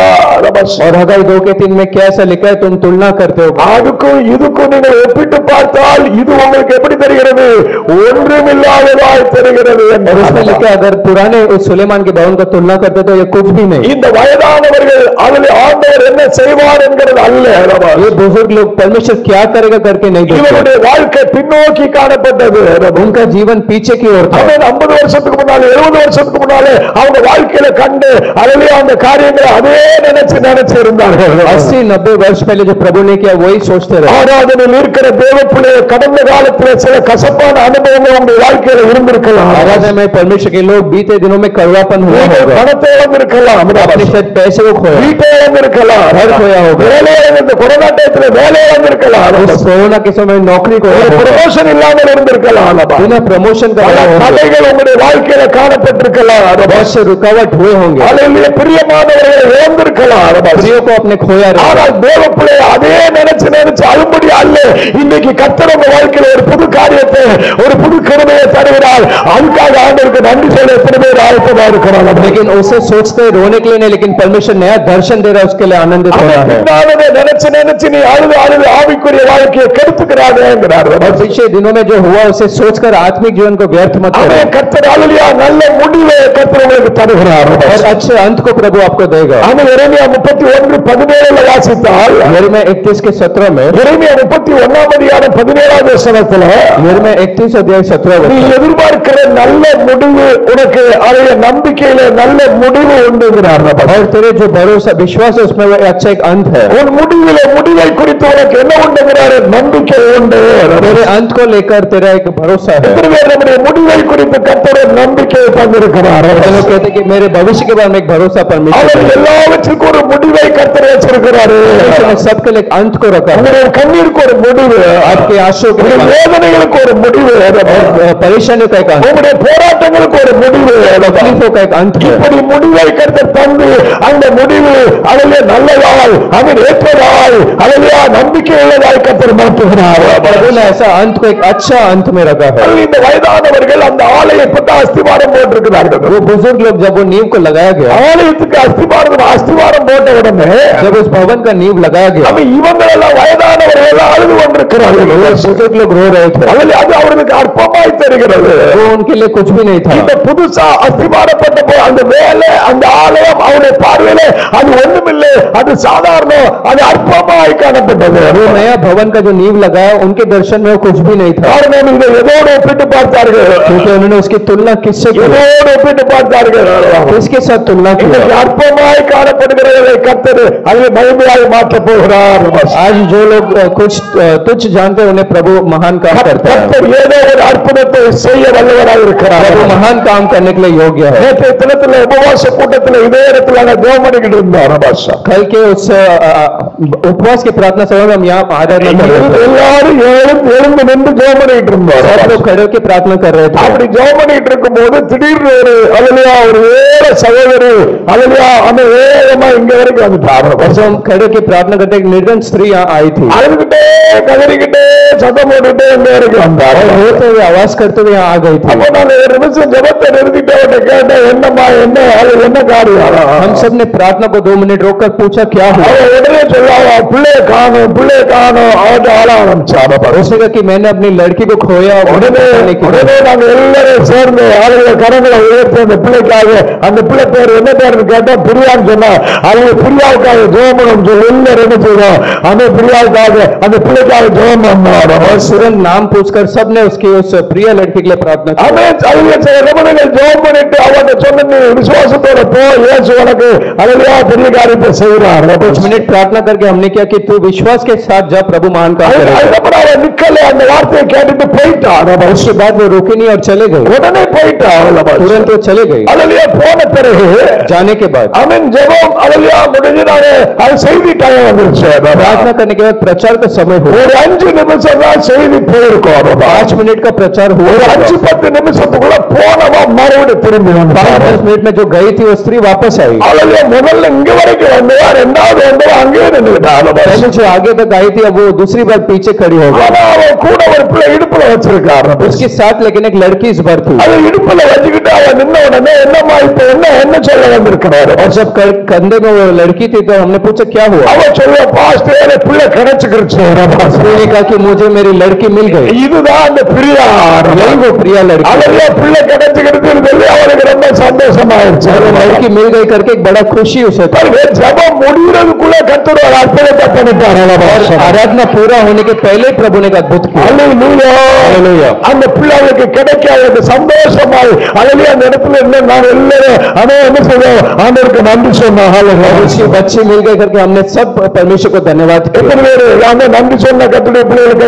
और हगाई 2 के 3 में क्या ऐसा लिखा है? तुम तुलना करते हो। அதுக்கும் இதுக்கும் நீங்கள் ஒப்பிட்டு பார்த்தால் இது உங்களுக்கு எப்படி தெரிகிறது? ஒன்றுமில்லாததாய் தெரிகிறது. उसमें लिखा है अगर पुराने उस सुलेमान के भवन का तुलना करते तो ये कुछ भी नहीं। இந்த வயதானவர்கள் அதில் ஆண்டவர் என்ன செய்வார் என்கிறது அல்ல. ये बुजुर्ग लोग परमेश्वर क्या करेगा करके नहीं देखते। இவருடைய வாழ்க்கை பின்னோக்கி காணப்பட்டது. उनका जीवन पीछे की ओर था। 50 வருஷத்துக்கு முன்னாலே 70 வருஷத்துக்கு முன்னாலே அவங்க வாழ்க்கையில கண்டு அதிலே அந்த காரியங்களை அதே நினைச்சு இருந்தார்கள். 80, 90 वर्ष पहले जो प्रभु ने किया वही सोचते रहे। ஆராதனையில் இருக்கிற தேவப்பிள்ளை கடந்த காலத்தில் சில கசப்பான அனுபவங்கள் உங்க வாழ்க்கையில இருந்திருக்கலாம். आराधना में परमेश्वर के लोग बीते दिनों में कड़वापन हुआ होगा। பணத்தை இழந்திருக்கலாம், अपने शायद पैसे को खोया, வீட்டை இழந்திருக்கலாம், घर खोया होगा, வேலை இழந்து கொரோனா டயத்துல வேலை இழந்திருக்கலாம், कोरोना के समय नौकरी को ப்ரமோஷன் இல்லாமல் இருந்திருக்கலாம், बिना प्रमोशन का தடைகள் உங்களுடைய வாழ்க்கையில காணப்பட்டிருக்கலாம், बहुत से रुकावट हुए होंगे, அல்லது பிரியமானவர்களை இழந்திருக்கலாம், प्रियो को अपने खोया। ஆனால் தேவப்பிள்ளை அதே நினைச்சு அழும்படி அல்ல. இன்னைக்கு கர்த்தர் உங்க வாழ்க்கையில ஒரு புது காரியத்தை, ஒரு புது கிருபையை தருகிறார். அதுக்காக ஆண்டவருக்கு நன்றி சொல்ல எத்தனை பேர் ஆயத்தமா இருக்கிறார்? लेकिन उसे सोचते रोने के लिए नहीं, लेकिन परमेश्वर नया दर्शन दे रहा है, उसके लिए आनंदित हो रहा है। நினைச்சு நீ அழுது அழுது ஆவிக்குரிய வாழ்க்கையை கெடுத்துக்கிறார். पिछले दिनों में जो हुआ उसे सोचकर आत्मिक जीवन को व्यर्थ मत करो। கர்த்தர் அல்லேலூயா நல்ல முடிவை கர்த்தர் உங்களுக்கு தருகிறார். और अच्छे अंत को प्रभु आपको देगा। हम எரேமியா 31:17 வாசித்தால், यिर्मयाह 31 के 17 में, எரேமியா 31ஆம் அதிகாரம் 17வது வசனத்துல, यिर्मयाह 31 अध्याय 17 நீ எதிர்பார்க்கிற நல்ல முடிவு உனக்கு அதே நம்பிக்கையில நல்ல முடிவு உண்டுங்கிறார். और तेरे जो भरोसा विश्वास है उसमें अच्छा एक अंत है। உன் முடிவை குறித்து உனக்கு என்ன உண்டுங்கிறார்? நம்பிக்கை உண்டு. तेरे अंत को लेकर तेरा एक भरोसा है। நம்முடைய முடிவை குறித்து கர்த்தர் நம்பிக்கையை தந்திருக்கிறார். लोग कहते हैं कि मेरे भविष्य के बारे में एक भरोसा परमेश्वर அவர் எல்லாவற்றுக்கும் ஒரு முடிவை கர்த்தர் வச்சிருக்கிறார். सबके लिए एक अंत को रखा है। உங்களுடைய கண்ணீருக்கு ஒரு முடிவு, आप आपके आशयों के உங்களுடைய வேதனைகளுக்கு ஒரு முடிவு, परेशानियों का एक अंत, உங்களுடைய போராட்டங்களுக்கு ஒரு முடிவு, तकलीफों का एक अंत है। இப்படி முடிவை கர்த்தர் தந்து அந்த முடிவு அதிலே நல்லதாய் அவன் ஏற்றதாய் அதிலே நம்பிக்கை உள்ளதாய் கர்த்தர் மாற்றுகிறார். प्रभु ने ऐसा अंत को एक अच्छा अंत में रखा है। இந்த வயதானவர்கள் அந்த ஆலயத்தை அஸ்திவாரம் போட்டிருக்கிறார்கள். वो बुजुर्ग लोग जब वो नींव को लगाया गया, ஆலயத்துக்கு அஸ்திவாரம் போட்ட உடனே जब उस भवन का नींव लगाया गया, இவங்க எல்லாம் வயதானவர்கள் எல்லாம் அழுது கொண்டிருக்கிறார்கள். बुजुर्ग लोग रो रहे थे, அது அவர்களுக்கு அற்பமாய் தெரிகிறது. वो उनके लिए कुछ भी नहीं था। இந்த புதுசா அஸ்திவாரப்பட்ட அந்த வேலை அந்த ஆலயம் அவருடைய பார்வையில அது ஒண்ணுமில்லை, அது சாதாரணம், அது அற்பமாய் காணப்பட்டது. वो नया भवन का जो नींव लगाया उनके दर्शन में वो कुछ भी नहीं था, காரணம் இதை எதோடு ஒப்பிட்டு பார்த்தார்கள், क्योंकि उन्होंने उसकी तुलना किससे की, எதோடு ஒப்பிட்டு பார்த்தார்கள், किसके साथ तुलना की। அற்பமாய் காணப்படுகிறதை கர்த்தர் அதை மகிமையாய் மாற்றப் போகிறார். आज जो लोग कुछ तुच्छ जानते हैं उन्हें प्रभु महान काम करता है। கர்த்தர் ஏதோ ஒரு அற்புதத்தை செய்ய வல்லவராய் இருக்கிறார். प्रभु महान काम करने के लिए योग्य है। நேற்றைய தினத்துல உபவாச கூட்டத்தில் இதே இடத்துல ஜெபம் பண்ணிக்கிட்டு இருந்தார். कल के उस उपवास की प्रार्थना सभा में हम यहाँ आराधना कर रहे थे, எல்லாரும் எழுந்து நின்று ஜெபம் பண்ணிட்டு இருந்தார். सब लोग खड़े होकर प्रार्थना कर रहे थे। அப்படி ஜெபம் பண்ணிட்டு இருக்கும் போது திடீர்னு ஒரு அல்லேலூயா ஒரு ஏழ சகோதரி அல்லேலூயா அந்த வேகமா இங்க வரைக்கும் வந்துட்டார். जब हम खड़े होकर प्रार्थना करते एक निर्धन स्त्री यहाँ आई थी, அழுதுகிட்டே கதறிக்கிட்டே சத்தம் போட்டுட்டே இங்க வரைக்கும் வந்தார். रोते हुए आवाज करते हुए यहाँ आ गई थी। அப்ப நான் ஒரு நிமிஷம் ஜெபத்தை நிறுத்திட்டு அவர்கிட்ட கேட்டேன், என்னம்மா என்ன காரியம்? हम सब ने प्रार्थना को 2 मिनट रोककर पूछा क्या हुआ। அவர் உடனே சொல்லாவா பிள்ளைய காணும் அவர்கிட்ட ஆள ஆரம்பிச்சார். उसने कहा कि मैंने अपनी लड़की को खोया। உடனே நாங்க எல்லாரும் சேர்ந்து ஆளுடைய கரங்களை உயர்த்தி அந்த பிள்ளைக்காக அந்த பிள்ளை பேர் என்ன பேருன்னு கேட்டா பிரியான்னு சொன்னா அவங்க பிரியாவுக்காக ஜெபம் சொல்லி எல்லாரும் என்ன செய்வோம் அந்த பிரியாவுக்காக அந்த பிள்ளைக்காக ஜெபம் பண்ணார். और तुरंत नाम पूछकर सबने उसकी उस प्रिय लड़की के लिए प्रार्थना की। ஜெபம் பண்ணிட்டு அவர்கிட்ட சொன்ன நீ விசுவாசத்தோட போ, இயேசு உனக்கு அல்லேலூயா பெரிய காரியத்தை செய்கிறார். कुछ मिनट प्रार्थना करके हमने किया कि तू विश्वास के साथ जा, प्रभु महान काम करेगा। அதுக்கப்புறம் அவர் நிக்கல, அந்த வார்த்தையை கேட்டுட்டு போயிட்டார். उसके बाद वो रुकी नहीं और चले गए, உடனே போயிட்டார். तुरंत वो चले गए। அல்லேலூயா போன பிறகு जाने के बाद அவன் ஜெபம் அல்லேலூயா முடிஞ்சதால அது செய்தி டைம் வந்துருச்சு. प्रार्थना करने के बाद प्रचार का समय हुआ। ஒரு 5 நிமிஷம் தான் செய்தி போயிருக்கும். 5 मिनट का प्रचार हुआ। ஒரு 5-10 நிமிஷத்துக்குள்ள போனவா மறுபடியும் திரும்பி வந்தான். 5-10 मिनट में जो गई थी वो स्त्री वापस आई। அல்லேலூயா முதல்ல இங்க வரைக்கும் வந்தா ரெண்டாவது வந்தா அங்கேயே நின்னுட்டான். पहले जो आगे तक आई थी अब वो दूसरी बार पीछे खड़ी हो गई। ஆனா அவன் கூட ஒரு பிள்ளை இடுப்புல வச்சிருக்காரு. उसके साथ लेकिन एक लड़की इस बार थी। அது இடுப்புல வச்சுக்கிட்டு அவன் நின்ன உடனே என்னம்மா இப்ப என்ன சொல்ல வந்திருக்கிறாரு? और जब कंधे में वो लड़की थी तो हमने पूछा क्या हुआ। அவன் சொல்ல பாஸ்டர் பிள்ளை கிடைச்சுக்கிடுச்சு. उसने कहा कि मुझे मेरी लड़की मिल गई। இதுதான் அந்த பிரியா, यही वो प्रिया लड़की। அல்லேலூயா பிள்ளை கிடைச்சுக்கிடுச்சுன்னு சொல்லி அவனுக்கு ரொம்ப சந்தோஷமாயிருச்சு. लड़की मिल गई करके एक बड़ा खुशी उसे था। ஜெபம் முடிகிறதுக்குள்ள கர்த்தர் ஒரு அற்புதத்தை பண்ணிட்டார். आराधना पूरा होने के पहले प्रभु ने एक अद्भुत किया। அல்லேலூயா. அந்த பிள்ளைகளுக்கு கிடைக்காத சந்தோஷமாய் அல்லேலூயா அந்த இடத்துல இருந்து நான் எல்லாரும் அதே என்ன செய்வோம் ஆண்டவருக்கு நன்றி சொன்னோம். उसकी बच्ची मिल गई करके हमने सब परमेश्वर को धन्यवाद किया। எத்தனை பேர் அந்த நன்றி சொன்ன கர்த்தருடைய பிள்ளைகளுக்கு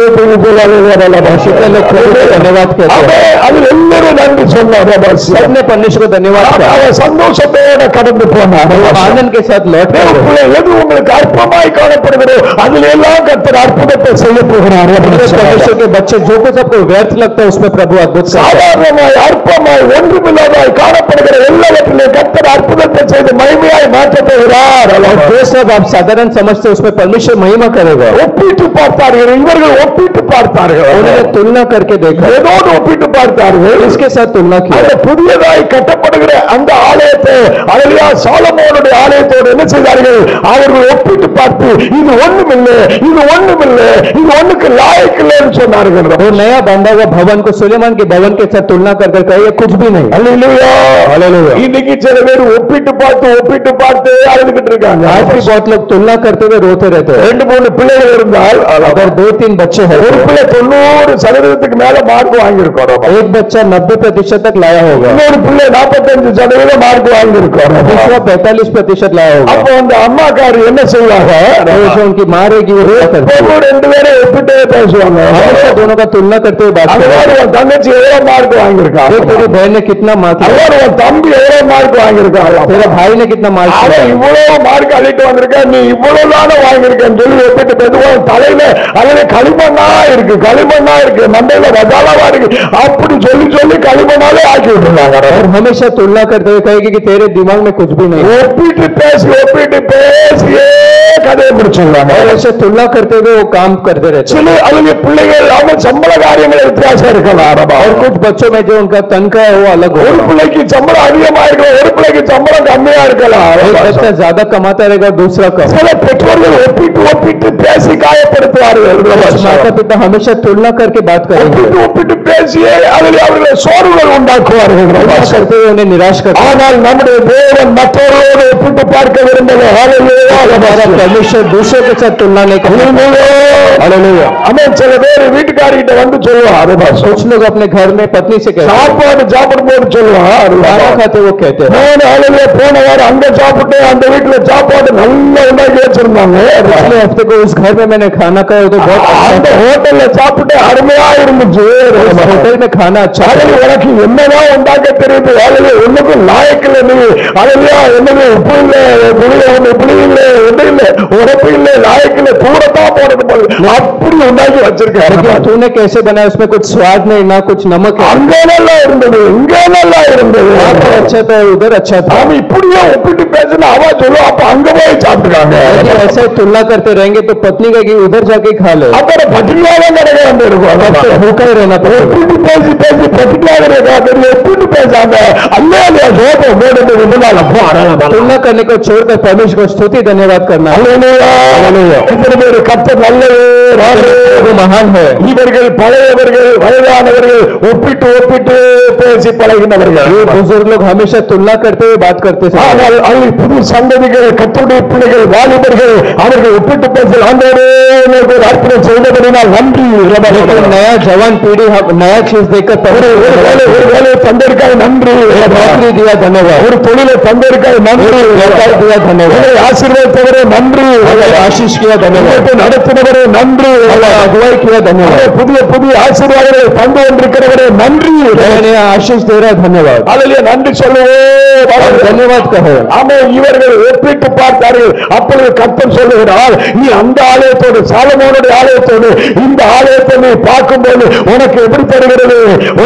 धन्यवाद किया। அது எல்லாரும் நன்றி சொன்னார். सबने परमेश्वर को धन्यवाद किया। சந்தோஷத்தோட கடந்து போனார். आनंद के साथ लौट गए। எது உங்களுக்கு அற்பமாய் காணப்படுகிறோ அதில் எல்லாம் கர்த்தர் அற்புதத்தை செய்ய போகிறார். परमेश्वर के बच्चे जो कुछ आपको व्यर्थ लगता है उसमें प्रभु अद्भुत சாதாரணமாய் அற்பமாய் ஒன்றுமில்லாதாய் காணப்படுகிற எல்லாவற்றிலே கர்த்தர் அற்புதத்தை செய்து மகிமையாய் மாற்றப் போகிறார். जो सब आप साधारण समझते हैं उसमें परमेश्वर महिमा करेगा। ஒப்பிட்டு பார்த்தார்கள், இவர்கள் ஒப்பிட்டு பார்த்தார்கள். उन्होंने तुलना करके देखा, ஏதோடு ஒப்பிட்டு பார்த்தார்கள். इसके साथ तुलना की। அந்த புதியதாய் கட்டப்படுகிற அந்த ஆலயத்தை அல்லேலூயா சாலமோனுடைய ஆலயத்தோடு என்ன செய்தார்கள்? அவர்கள் ஒப்பிட்டு பார்த்து இது ஒண்ணுமில்லை, இது ஒண்ணுமில்லை, இது ஒண்ணுக்கு லாயக்கு இல்லைன்னு சொன்னார்கள். वो नया बांधा हुआ भवन को सुलेमान के भवन के साथ तुलना कर कहे कुछ भी नहीं। அல்லேலூயா. இன்னைக்கு சில பேர் ஒப்பிட்டு பார்த்து அழுதுகிட்டு இருக்காங்க. आज भी बहुत लोग तुलना करते हुए रोते रहते हैं। 2-3 பிள்ளைகள் இருந்தால் अगर 2-3 बच्चे हैं, ஒரு பிள்ளை 90% மேல மார்க் வாங்கியிருக்கோம். एक बच्चा 90% तक लाया होगा, இன்னொரு பிள்ளை 45% மார்க் வாங்கியிருக்கோம். दूसरा 45% लाया होगा। அப்போ அந்த அம்மாக்காரி என்ன செய்வாங்க? उनकी माँ रहेगी वो क्या करती है? 2 பேரை ஒப்பிட்டே பேசுவாங்க. दोनों का तुलना करते हुए बात कर रहा है। உன் தங்கச்சி எவ்வளவு மார்க் வாங்கியிருக்கா, तेरी बहन ने कितना मार्क, உன் தம்பி எவ்வளவு மார்க் வாங்கியிருக்கா, तेरा भाई ने कितना मार्क, அவன் இவ்வளவு மார்க் அள்ளிட்டு வந்திருக்க, நீ இவ்வளவு தானே வாங்கியிருக்கேன்னு சொல்லி ஒப்பிட்டு பேசுவோம். தலையில அதுல களிமண்ணா இருக்கு, களிமண்ணா இருக்கு, மண்டையில வதாலவா இருக்கு, அப்படி சொல்லி சொல்லி களிமண்ணாலே ஆக்கி விட்டுருந்தாங்க. और हमेशा तुलना करते हुए कहेगी कि तेरे दिमाग में कुछ भी नहीं, ஒப்பிட்டு பேசியே கதையை முடிச்சுடுவாங்க. और ऐसे तुलना करते हुए वो काम करते रहते हैं। சில அவங்க பிள்ளைகள் அவங்க சம்பள காரியங்கள் வித்தியாசம் இருக்கலாம், और कुछ बच्चों में जो उनका तनख्वाह है वो अलग ஒரு होगा, பிள்ளைக்கு சம்பளம் அதிகமா இருக்கலாம், ஒரு பிள்ளைக்கு சம்பளம் கம்மியா இருக்கலாம். एक बच्चा ज्यादा कमाता रहेगा और दूसरा कम। சில பெற்றோர்கள் ஒப்பிட்டு பேசி காயப்படுத்துவார்கள். माता पिता हमेशा तुलना करके बात करेंगे, ஒப்பிட்டு பேசியே அதில் அவர்கள் சோர்வுகள் உண்டாக்குவார்கள், करते हुए उन्हें निराश करते हैं। ஆனால் நம்முடைய தேவன் மற்றவர்களோடு ஒப்பிட்டு பார்க்க விரும்பல. हमारा परमेश्वर दूसरे के साथ तुलना नहीं करता। அவன் சில பேர் வீட்டுக்காரிகிட்ட வந்து சொல்லுவான், कुछ लोग अपने घर में पत्नी से कहते हैं, சாப்பாடு சாப்பிடும் போது சொல்லுவான், खाना खाते वो कहते हैं, போன வாரம் அங்க சாப்பிட்டு அந்த வீட்டுல சாப்பாடு நல்லா உண்டாக்கி வச்சிருந்தாங்க, पिछले हफ्ते को उस घर में मैंने खाना खाया तो बहुत அந்த ஹோட்டல்ல சாப்பிட்டு அருமையா இருந்துச்சு, होटल में खाना अच्छा है, உனக்கு என்னதான் உண்டாக்க தெரியுது, ஒண்ணுக்கும் லாயக்கில்லை, நீ அதுலயா என்னது உப்பு இல்ல, புளி இல்ல, ஒண்ணு இல்ல, உடப்பு இல்ல, லாயக்கில்ல, தூரத்தான் போறது போல அப்படி உண்டாக்கி வச்சிருக்காரு. तूने कैसे बनाया, उसमें कुछ स्वाद नहीं, ना कुछ नमक है, அங்க நல்லா இருந்தது, இங்க நல்லா இருந்தது, अच्छा था उधर अच्छा था। அவன் இப்படியே ஒப்பிட்டு பேசினா அவ சொல்லுவா, அப்ப அங்க போய் சாப்பிட்டுக்காங்க. ऐसे तुलना करते रहेंगे तो पत्नी कहेगी उधर जाके खा ले, அப்புறம் பட்டினியாதான் கிடைக்க வேண்டியிருக்கும், भूखा ही रहना पड़ेगा। ஒப்பிட்டு பேசி பட்டினியாக ஒப்பிட்டு பேசாம அல்லையா சோகம் போடுறது तुलना करने को छोड़कर परमेश्वर को स्तुति धन्यवाद करना। இத்தனை பேர் கர்த்தர் நல்லவர், वो महान है। இவர்கள் பழையவர்கள் வயதானவர்கள் ஒப்பிட்டு பேசி பழகினவர்கள், बुजुर्ग लोग हमेशा तुलना करते हुए बात करते हैं, ஆனால் அது புது சந்ததிகள் கர்த்தருடைய பிள்ளைகள் வாலிபர்கள் அவர்கள் ஒப்பிட்டு பேசல் ஆண்டவரே எனக்கு ஒரு அற்புதம் செய்தபடினால் நன்றி. नया जवान पीढ़ी नया चीज देखकर ஒரு வேலையை தந்திருக்காய் நன்றி, नौकरी दिया धन्यवाद, ஒரு தொழிலை தந்திருக்காய் நன்றி, दिया धन्यवाद, ஆசீர்வாதத்தவரே நன்றி, आशीष किया धन्यवाद, நடத்தினவரே நன்றி, अगुवाई किया धन्यवाद, புதிய ஆசீர்வாதங்களை தந்து கொண்டிருக்கிறவரே நன்றி, नया आशीष दे रहा धन्यवाद, அதிலே நன்றி சொல்லுவோம், धन्यवाद कहो। ஆமே இவர்கள் ஒப்பிட்டு பார்த்தார்கள். அப்பொழுது கர்த்தர் சொல்லுகிறார், நீ அந்த ஆலயத்தோடு சாலமோனுடைய ஆலயத்தோடு இந்த ஆலயத்தை நீ பார்க்கும்போது உனக்கு எப்படி தெரிகிறது,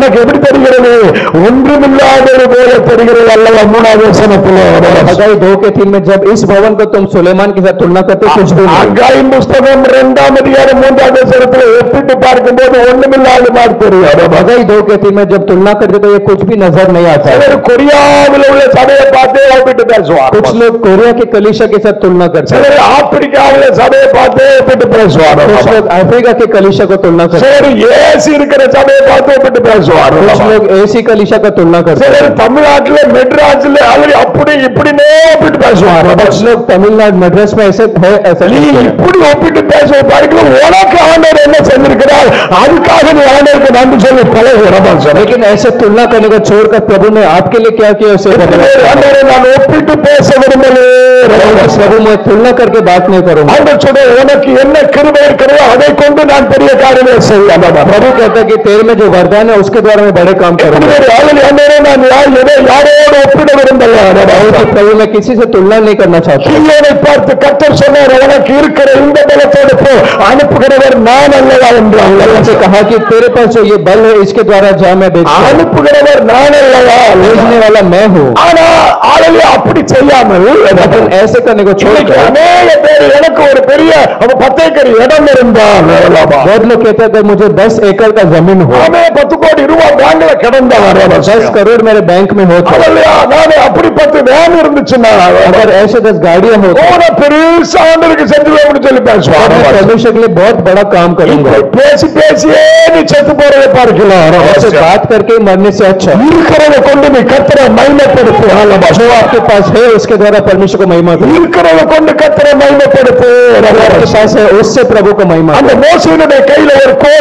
ஒன்றுமில்லாதது போல தெரிகிறது அல்லவா. மூணாவது வசனத்திலே हगाई 2:3 में जब इस भवन को तुम सुलेमान के साथ तुलना करते कुछ भी नहीं। அகாயின் புஸ்தகம் 2ஆம் அதிகாரம் 3ஆவது வசனத்திலே ஒப்பிட்டு பார்க்கும்போது ஒன்றுமில்லாத மாதிரி தெரியாது. हगाई 2:3 में जब तुलना करते तो ये कुछ भी नजर नहीं आता। கொரியாவில் உள்ள சபையை பார்த்து ஒப்பிட்டு பேசுவார், कुछ लोग कोरिया के कलीसिया के साथ तुलना करते हैं, சிலர் ஆப்பிரிக்காவில் சபையை பார்த்து ஒப்பிட்டு பேசுவார், कुछ लोग अफ्रीका के कलीसिया को तुलना करते हैं, சிலர் ஏசி இருக்கிற சபையை பார்த்து ஒப்பிட்டு பேசுவார், कुछ लोग एसी कलीसिया का तुलना करते हैं, சிலர் தமிழ்நாட்டில் மெட்ராஸ்ல அப்படி இப்படினே ஒப்பிட்டு பேசுவார், कुछ लोग तमिलनाडु मद्रास में ऐसे है ऐसा நீ नहीं है। இப்படி ஒப்பிட்டு பேச பாருங்க, உனக்கு ஆண்டவர் என்ன செஞ்சிருக்கிறார் அதுக்காக நீ ஆண்டவருக்கு நன்றி சொல்லி பழகுறோம். लेकिन ऐसे तुलना करने को छोड़कर प्रभु ने आपके लिए क्या किया उसे ஆண்டவரை நான் ஒப்பிட்டு பேச விரும்பலே, प्रभु मैं तुलना करके बात नहीं करूंगा। ஆண்டவர் சொல்ற உனக்கு என்ன கிருபை இருக்கிறதோ அதை கொண்டு நான் பெரிய காரியங்களை செய்வேன். प्रभु कहता है कि तेरे में जो वरदान है उसके द्वारा मैं बड़े काम करूंगा। ஆண்டவரே நான் யாரோடு ஒப்பிட விரும்பல, प्रभु मैं किसी से तुलना नहीं करना चाहता। கிதியோனை பார்த்து கர்த்தர் சொன்னார், உனக்கு இருக்கிற இந்த பலத்தோடு போ, அனுப்புகிறவர் நான் அல்லவா என்றார். से कहा कि तेरे पास जो ये बल है इसके द्वारा जा मैं भेजूंगा, அனுப்புகிறவர் நான் அல்லவா, भेजने वाला मैं हूँ। ஆனா ஆளவே அப்படி செய்யாமல் लेकिन ऐसे करने को छोड़कर அநேக பேர் எனக்கு ஒரு பெரிய 10 ஏக்கர் இடம் இருந்தால் बहुत लोग कहते हैं कि मुझे 10 एकड़ का जमीन हो, 10 கோடி ரூபாய் பேங்க்ல கிடந்தார், 10 करोड़ मेरे बैंक में हो, நானே அப்படி 10 வேன் இருந்துச்சுன்னா अगर ऐसे 10 गाड़ियां हो பெருசா ஆண்டவருக்கு செஞ்சுவேன் சொல்லி பேசுவார். परमेश्वर के लिए बहुत बड़ा काम करूंगा। பேசியே நீ செத்து போறதை பார்க்கலாம், ऐसे बात करके मरने से अच्छा இருக்கிறத கொண்டு நீ கர்த்தரை மகிமைப்படுத்து, जो आपके पास है उसके द्वारा परमेश्वर को महिमा करो, இருக்கிறத கொண்டு கர்த்தரை மகிமைப்படுத்து, आपके पास है उससे प्रभु को महिमा அந்த करो। மோசேயுடைய கையில ஒரு கோல் மாத்திரம்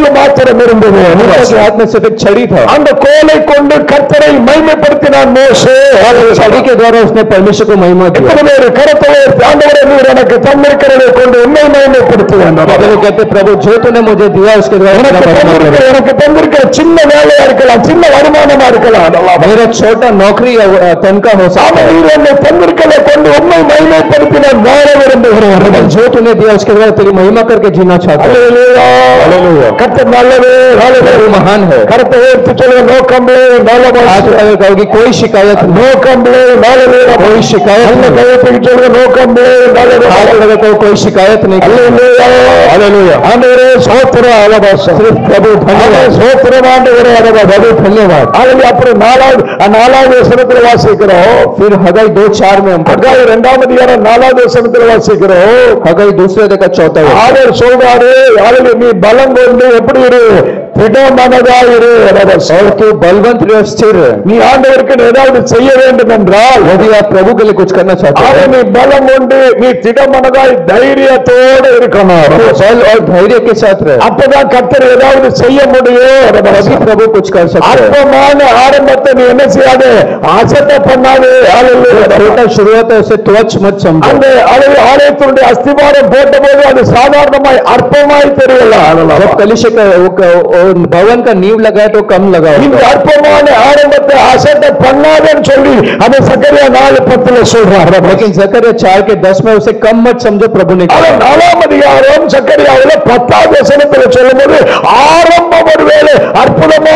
பாத்திரம் இருந்தது. उसके हाथ में सिर्फ एक छड़ी था, அந்த கோலை கொண்டு கர்த்தரை மகிமைப்படுத்தினான் மோசே. छड़ी के द्वारा उसने परमेश्वर को महिमा दिया. எத்தனை பேர் கரத்தை உயர்த்தி ஆண்டவரே நீர் எனக்கு தந்திருக்கிறதை கொண்டு உன்னை மகிமைப்படுத்துவேன். कहते प्रभु जो तूने मुझे दिया उसके द्वारा எனக்கு தந்திருக்கிற சின்ன வேலையா இருக்கலாம், சின்ன வருமானமா இருக்கலாம், मेरा छोटा नौकरी या तनखा हो सकता है, நீர் என்னை தந்திருக்கிறதை கொண்டு உன்னை மகிமைப்படுத்தி நான் வாழ விரும்புகிறேன். जो तूने दिया उसके द्वारा तेरी महिमा करके जीना चाहता हूं. हालेलुया. கர்த்தர் நல்லவே, हालेलुया, महान है. கரத்தை உயர்த்தி சொல்லுங்க, நோ கம்ப்ளைண்ட், कहोगे कोई शिकायत, நோ கம்ப்ளைண்ட், हालेलुया, कोई शिकायत नहीं. கையெழுத்து சொல்லுங்க, நோ கம்ப்ளைண்ட், हालेलुया, कोई शिकायत नहीं. हालेलुया. ஆண்டவரே ஸ்தோத்திரம், அலபாச प्रभु धन्यवाद, ஸ்தோத்திரம் ஆண்டவரே, प्रभु धन्यवाद. हालेलुया. அப்புறம் நாலாவது வசனத்துல வாசிக்கிறோம். फिर हगाई 2:4 में हम ஹகாய் 2ஆம் அதிகாரம் 4வது வசனத்துல வாசிக்கிறோம். हगाई 2:4 ஆண்டவர் சொல்றாரு, हालेलुया, நீ பலம் கொண்டு எப்படி இரு, திடமனதாயிரு. और तू बलवंत रह, स्थिर. நீ ஆண்டவருக்கு ஏதாவது செய்ய வேண்டும் என்றால், यदि आप प्रभु के लिए कुछ करना चाहते हैं, நீ பலம் கொண்டு நீ திடமனதாய் தைரியத்தோடு இருக்கணும். बल और धैर्य के साथ रहे, அப்பதான் கர்த்தர் ஏதாவது செய்ய முடியும். तभी प्रभु कुछ कर सकते हैं. அற்பமான ஆரம்பத்தை நீ என்ன செய்யாது, ஆசத்தை பண்ணாது. छोटा शुरुआत है, उसे तुच्छ मत समझो. அந்த ஆலயத்தினுடைய அஸ்திவாரம் போட்ட போது அது சாதாரணமாய் அற்பமாய் தெரியல. जब कलीसिया का भवन का नींव लगाए तो कम लगाओ. இந்த அற்பமான ஆரம்பத்தை ஆசத்தை பண்ணாதன்னு சொல்லி அதை சக்கரியா 4:10 சொல்றார். लेकिन जकरिया 4:10 में उसे कम मत समझो, प्रभु ने कहा. 4ஆம் அதிகாரம் சக்கரியாவுல 10வது வசனத்துல சொல்லும்போது ஆரம்பம் ஒருவேளை அற்புதமா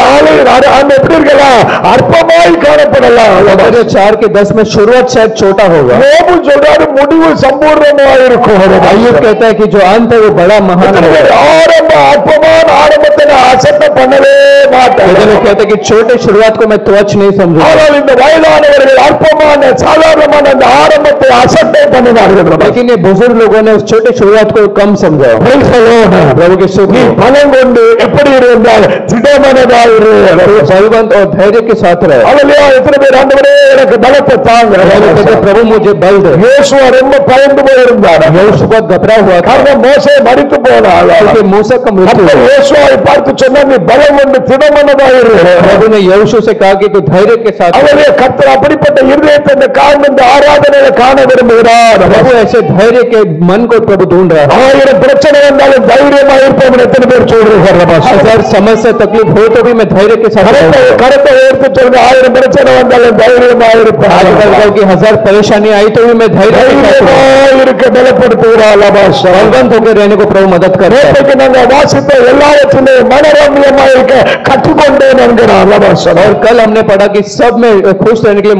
எப்படி இருக்கலாம், அற்பமாய் காணப்படலாம். 4:10 में शुरुआत शायद छोटा होगा. யோபு சொல்றாரு முடிவு சம்பூர்ணமா இருக்கும். अय्यूब कहता है कि जो अंत है वो बड़ा महान है. ஆரம்ப அற்பமான ஆரம்பத்தை நான் அசட்டை பண்ணவே மாட்டேன். कहते हैं कि छोटे शुरुआत को मैं तुच्छ नहीं समझूंगा. ஆனால் இந்த வயதானவர்கள் அற்பமான சாதாரணமான அந்த ஆரம்பத்தை அசட்டை பண்ணினார்கள். लेकिन ये बुजुर्ग लोगों ने उस छोटे शुरुआत को कम समझा. प्रभु के स्तुति. பலம் கொண்டு எப்படி இருந்தால் திடமனதாயிரு, बलवंत और धैर्य के साथ रहे. அல்லேலூயா. எத்தனை பேர் ஆண்டவரே எனக்கு பலத்தை தாங்க. प्रभु मुझे बल दे. யோசுவா ரொம்ப பயந்து போயிருந்தார். यहोशू बहुत घबरा हुआ था, காரணம் மோசே மரித்து போனார். क्योंकि मूसा का मृत्यु. யோசுவாவை பார்த்து சொன்னார், நீ பலம் கொண்டு திடமனதாயிரு. प्रभु ने यहोशू से कहा कि तू धैर्य के साथ. அவரே கர்த்தர் அப்படிப்பட்ட இருதயத்தை இந்த காரணம் இந்த ஆராதனையை காண விரும்புகிறார். प्रभु ऐसे धैर्य के मन को प्रभु ढूंढ रहा है. 1000 பிரச்சனை வந்தாலும் தைரியமா இருப்போம். எத்தனை பேர் சொல்றீங்க? 1000 समस्या तकलीफ हो तो भी मैं धैर्य के साथ. கரத்தை உயர்த்தி சொல்லுங்க, 1000 பிரச்சனை வந்தாலும் தைரியமா இருப்பேன். 1000 परेशानी आई तो भी मैं धैर्य இருக்க பலப்படுத்துகிறார். बलवंत होकर रहने को प्रभु मदद कर रहा है. நாங்க வாசித்த எல்லாவற்றிலே மனரம்யமா இருக்க கற்றுக்கொண்டேன் என்கிறார். और कल हमने पढ़ा कि सब में खुश रहने के लिए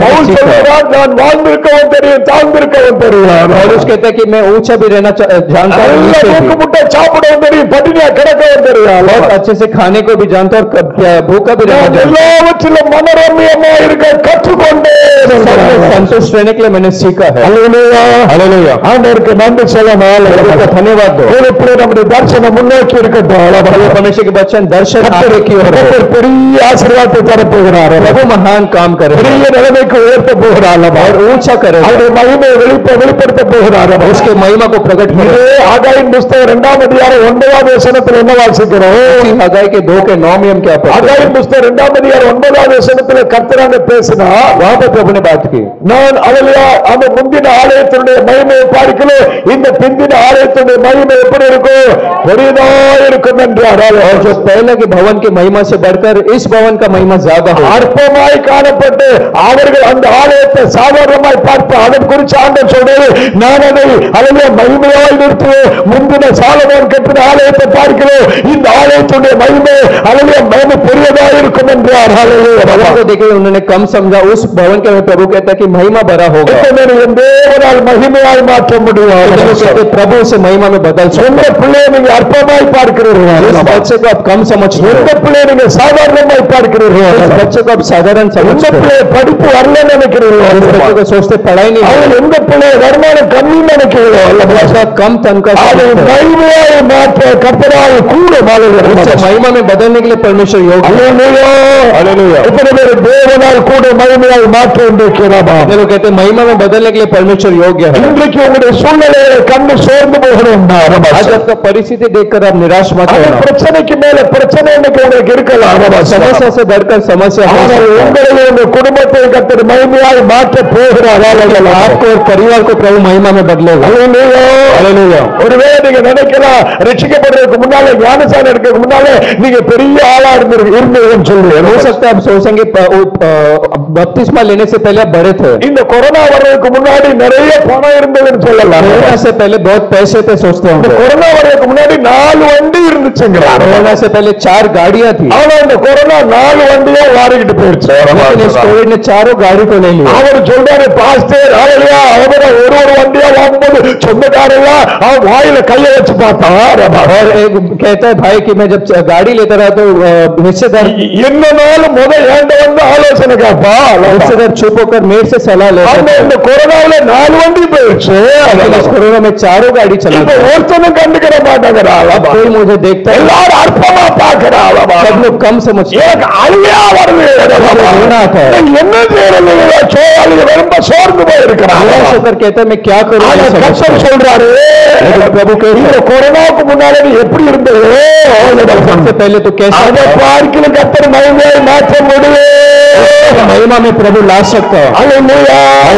நான் வாழ்ந்திருக்கவும் தெரியும், தாழ்ந்திருக்கவும் தெரியும். और उसके कहता है कि मैं ऊंचा भी रहना जानता हूँ, முட்டை சாப்பிடவும் தெரியும், பட்டினியா கிடக்கவும் தெரியும். बहुत अच्छे से खाने को भी जानता हूँ और भूखा भी रहना जानता हूँ. எல்லாவற்றிலும் மனரம்யமா இருக்க கற்றுக்கொண்டேன். संतुष्ट रहने के लिए मैंने सीखा है. हालेलुया. ஆண்டவருக்கு நன்றி சொல்லலாம். धन्यवाद दो. நம்முடைய தரிசனம் முன்னோக்கி இருக்கட்டும். परमेश्वर के वचन दर्शन பெரிய ஆசீர்வாதத்தை தரப்போகிறார். प्रभु महान काम करे, பெரிய நிலைமைக்கு உயர்த்த போகிறார். और ऊंचा करे, அவருடைய மகிமையை வெளிப்படுத்த போகிறார். उसके महिमा को प्रकट करे. ஆகாயின் புஸ்தகம் 2ஆம் அதிகாரம் 9வது வசனத்தில் என்ன வாசிக்கிறோம்? हगाई के 2:9 में हम क्या पढ़ते हैं? ஆகாயின் புஸ்தகம் 2ஆம் அதிகாரம் 9வது வசனத்தில் கர்த்தராக பேசினார். वहां पर प्रभु ने बात की. நான் அல்லேலூயா அந்த முந்தின ஆலயத்தினுடைய மகிமையை பார்க்கிறேன், இந்த பிந்தின ஆலயத்தினுடைய மகிமை எப்படி இருக்கும்? பெரிதா இருக்கும் என்றார். और जो पहले के भवन की महिमा से बढ़कर इस भवन का महिमा ज्यादा हो. அற்பமாய் காணப்பட்டு அவர்கள் அந்த ஆலயத்தை சாதாரணமாய் பார்த்து அதன் குறித்து ஆண்டவர் சொல்றது, நான் அதை அல்லேலூயா மகிமையாய் நிறுத்துவேன். முந்தின சாலமோன் கட்டின ஆலயத்தை பார்க்கிறோம், இந்த ஆலயத்துடைய மகிமை அல்லேலூயா மகிமை பெரியதா இருக்கும் என்றார். हालेलुया. देखिए उन्होंने कम समझा, उस भवन के प्रभु कहता है कि महिमा बड़ा होगा. தேவனால் மகிமையாய் மாற்ற முடியும். प्रभु से महिमा में बदल சொந்த பிள்ளையை நீங்க அற்பமாய் பார்க்கிறீர்கள், बच्चे को आप कम समझते हो. சொந்த பிள்ளையை நீங்க சாதாரணமாய் பார்க்கிறீர்கள், बच्चे को आप साधारण समझते हो. பிள்ளை படிப்பு வரலன்னு நினைக்கிறீர்கள், बच्चे को सोचते पढ़ाई नहीं, அவங்க எந்த பிள்ளை வருமானம் கம்மி நினைக்கிறீர்கள், कम तनख्वाह, மகிமையாய் மாற்ற கர்த்தரால் கூட महिमा में बदलने के लिए परमेश्वर योग. எத்தனை பேர் தேவனால் கூட மகிமையாய் மாற்ற இன்றைக்கு ரபா. ये लोग कहते हैं महिमा में बदलने के लिए परमेश्वर योग्य है। இன்றைக்கு உங்களுடைய சூழ்நிலையை கண்டு சோர்ந்து போகிறோம். आज आपका परिस्थिति देखकर आप निराश मत होना। பிரச்சனைக்கு மேல பிரச்சனை இன்னைக்கு உங்களுக்கு இருக்கலாம். समस्या से बढ़कर समस्या हो सकती है। உங்களை உங்க குடும்பத்தை கர்த்தர் மகிமையாக மாற்ற போகிறார். आपको और परिवार को प्रभु महिमा में बदलेगा। हालेलुया। ஒருவேளை நீங்க நினைக்கலாம் ரட்சிக்கப்படுறதுக்கு முன்னால ஞானஸ்நானம் எடுக்கிறதுக்கு முன்னால நீங்க பெரிய ஆளா இருந்தீங்கன்னு சொல்லுவேன். हो सकता है आप सोचेंगे बपतिस्मा लेने से पहले आप बड़े थे। இந்த கொரோனா வர்றதுக்கு முன்னாடி நிறைய பணம் இருந்ததுன்னு சொல்லலாம். कोरोना से पहले बहुत पैसे थे सोचते होंगे। கொரோனா வர்றதுக்கு முன்னாடி 4 வண்டி இருந்துச்சுங்கிறார். कोरोना से पहले 4 गाड़ियां थी। ஆனா இந்த கொரோனா 4 வண்டியா வாரிக்கிட்டு போயிடுச்சு. इस कोविड ने 4 गाड़ी को ले लिया। அவர் சொல்றாரு பாஸ்டர் ஹalleluya அவர ஒரு வண்டியா வாங்கும்போது சொந்தக்காரெல்லாம் அவன் வாயில கைய வச்சு பார்த்தான். और एक कहता है भाई कि मैं जब गाड़ी लेता रहा तो हिस्सेदार என்னனாலும் முதல் ஏண்ட வந்து ஆலோசனை கேப்பா. हिस्सेदार चुप होकर मेरे से सलाह ले। இந்த கொரோனாவுல 4 वंडी போயிடுச்சு. इस कोरोना में 4 गाड़ी चला। ஒருத்தனும் கண்டுக்கிற மாட்டாங்கடா. कोई मुझे देखता है எல்லாரும் அற்பமா பார்க்கறா. सब लोग कम समझते हैं। எனக்கு அழுகையா வருது. என்ன செய்யறது ரொம்ப சோர்ந்து போயிருக்கிறான். कहता है मैं क्या करूं। கர்த்தர் சொல்றாரு प्रभु இந்த கொரோனாவுக்கு முன்னால நீ எப்படி இருந்தது सबसे पहले तो कैसा அதை பார்க்கிற கர்த்தர் மகிமையை மாற்ற முடியும். महिमा में प्रभु ला सकता है। அல்லேலூயா.